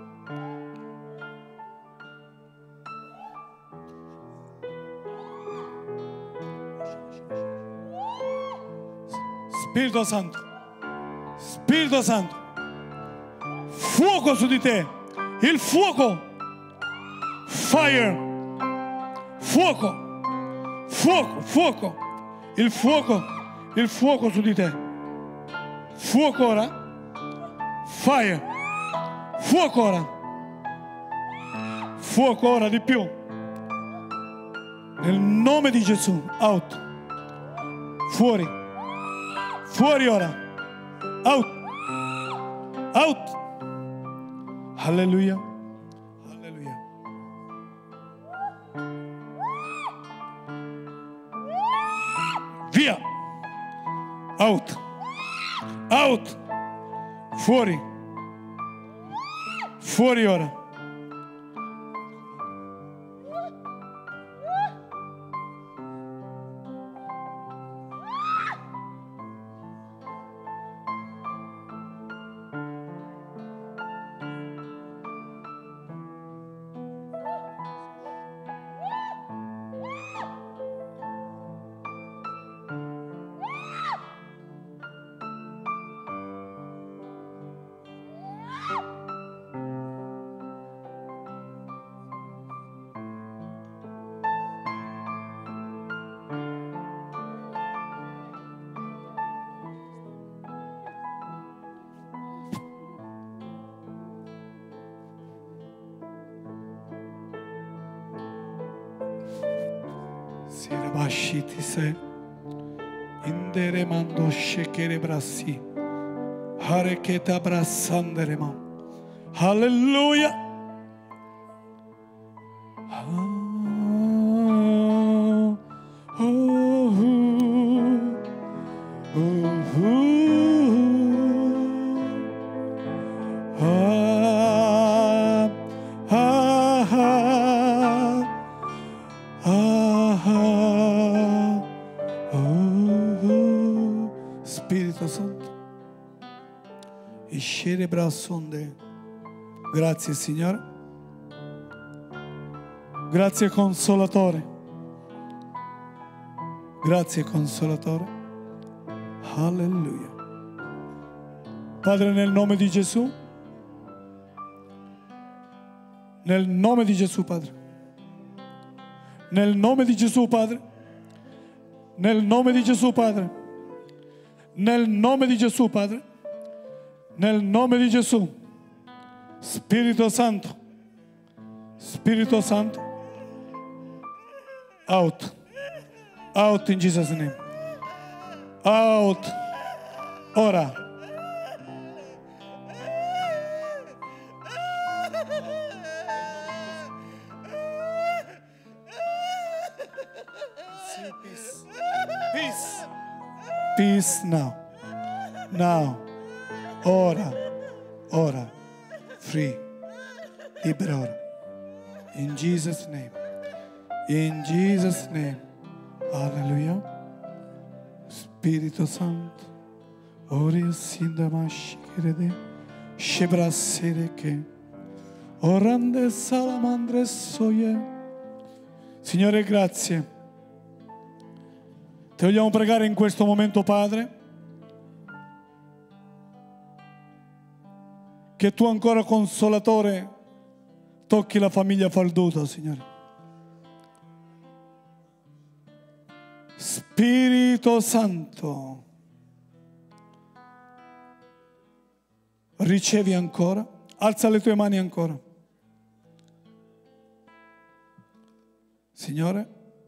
Spirito Santo, Spirito Santo, fuoco su di te, il fuoco, fire, fuoco, fuoco, fuoco, il fuoco, il fuoco su di te, fuoco ora, fire, fuoco ora, fuoco ora di più, nel nome di Gesù, out, fuori. Fuori ora. Out. Out. Alleluia. Alleluia. Via. Out. Out. Fuori. Fuori ora. Sirabashiti se indere mando shekere brassi hareketa brassandere ma. Alleluia. Iscere brasonde. Grazie Signore. Grazie Consolatore. Grazie Consolatore. Alleluia. Padre, nel nome di Gesù. Nel nome di Gesù, Padre. Nel nome di Gesù, Padre. Nel nome di Gesù, Padre. Nel nome di Gesù, Padre. Nel nome di Gesù. Spirito Santo. Spirito Santo. Out. Out in Jesus' name. Out. Ora. Peace. Peace. Peace now. Now. Ora. Ora. Free. Libera ora. In Jesus' name. In Jesus' name. Hallelujah. Spirito Santo. Ori sindamashi kerede. Shebrasere che. Orande salamandre soye. Signore, grazie. Ti vogliamo pregare in questo momento, Padre, che tu ancora Consolatore tocchi la famiglia falduta, Signore. Spirito Santo, ricevi ancora, alza le tue mani ancora. Signore,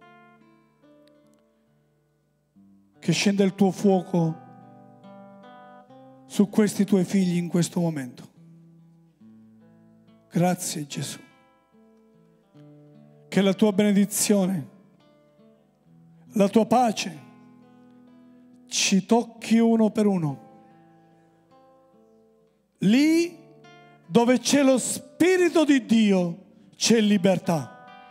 che scenda il tuo fuoco su questi tuoi figli in questo momento. Grazie Gesù. Che la tua benedizione, la tua pace ci tocchi uno per uno. Lì dove c'è lo Spirito di Dio c'è libertà.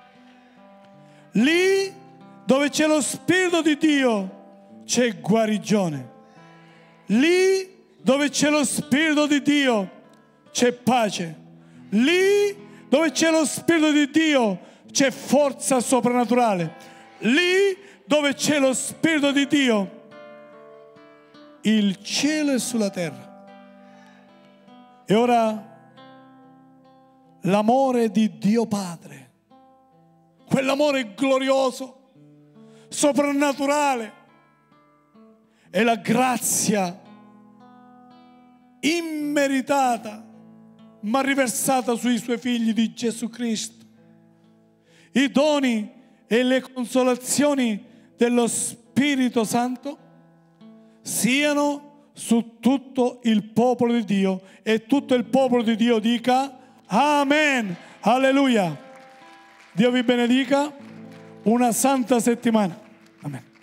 Lì dove c'è lo Spirito di Dio c'è guarigione. Lì dove c'è lo Spirito di Dio c'è pace. Lì dove c'è lo Spirito di Dio c'è forza soprannaturale. Lì dove c'è lo Spirito di Dio il cielo è sulla terra. E ora l'amore di Dio Padre, quell'amore glorioso, soprannaturale, e la grazia immeritata ma riversata sui suoi figli di Gesù Cristo, i doni e le consolazioni dello Spirito Santo siano su tutto il popolo di Dio, e tutto il popolo di Dio dica Amen. Alleluia. Dio vi benedica. Una santa settimana. Amen.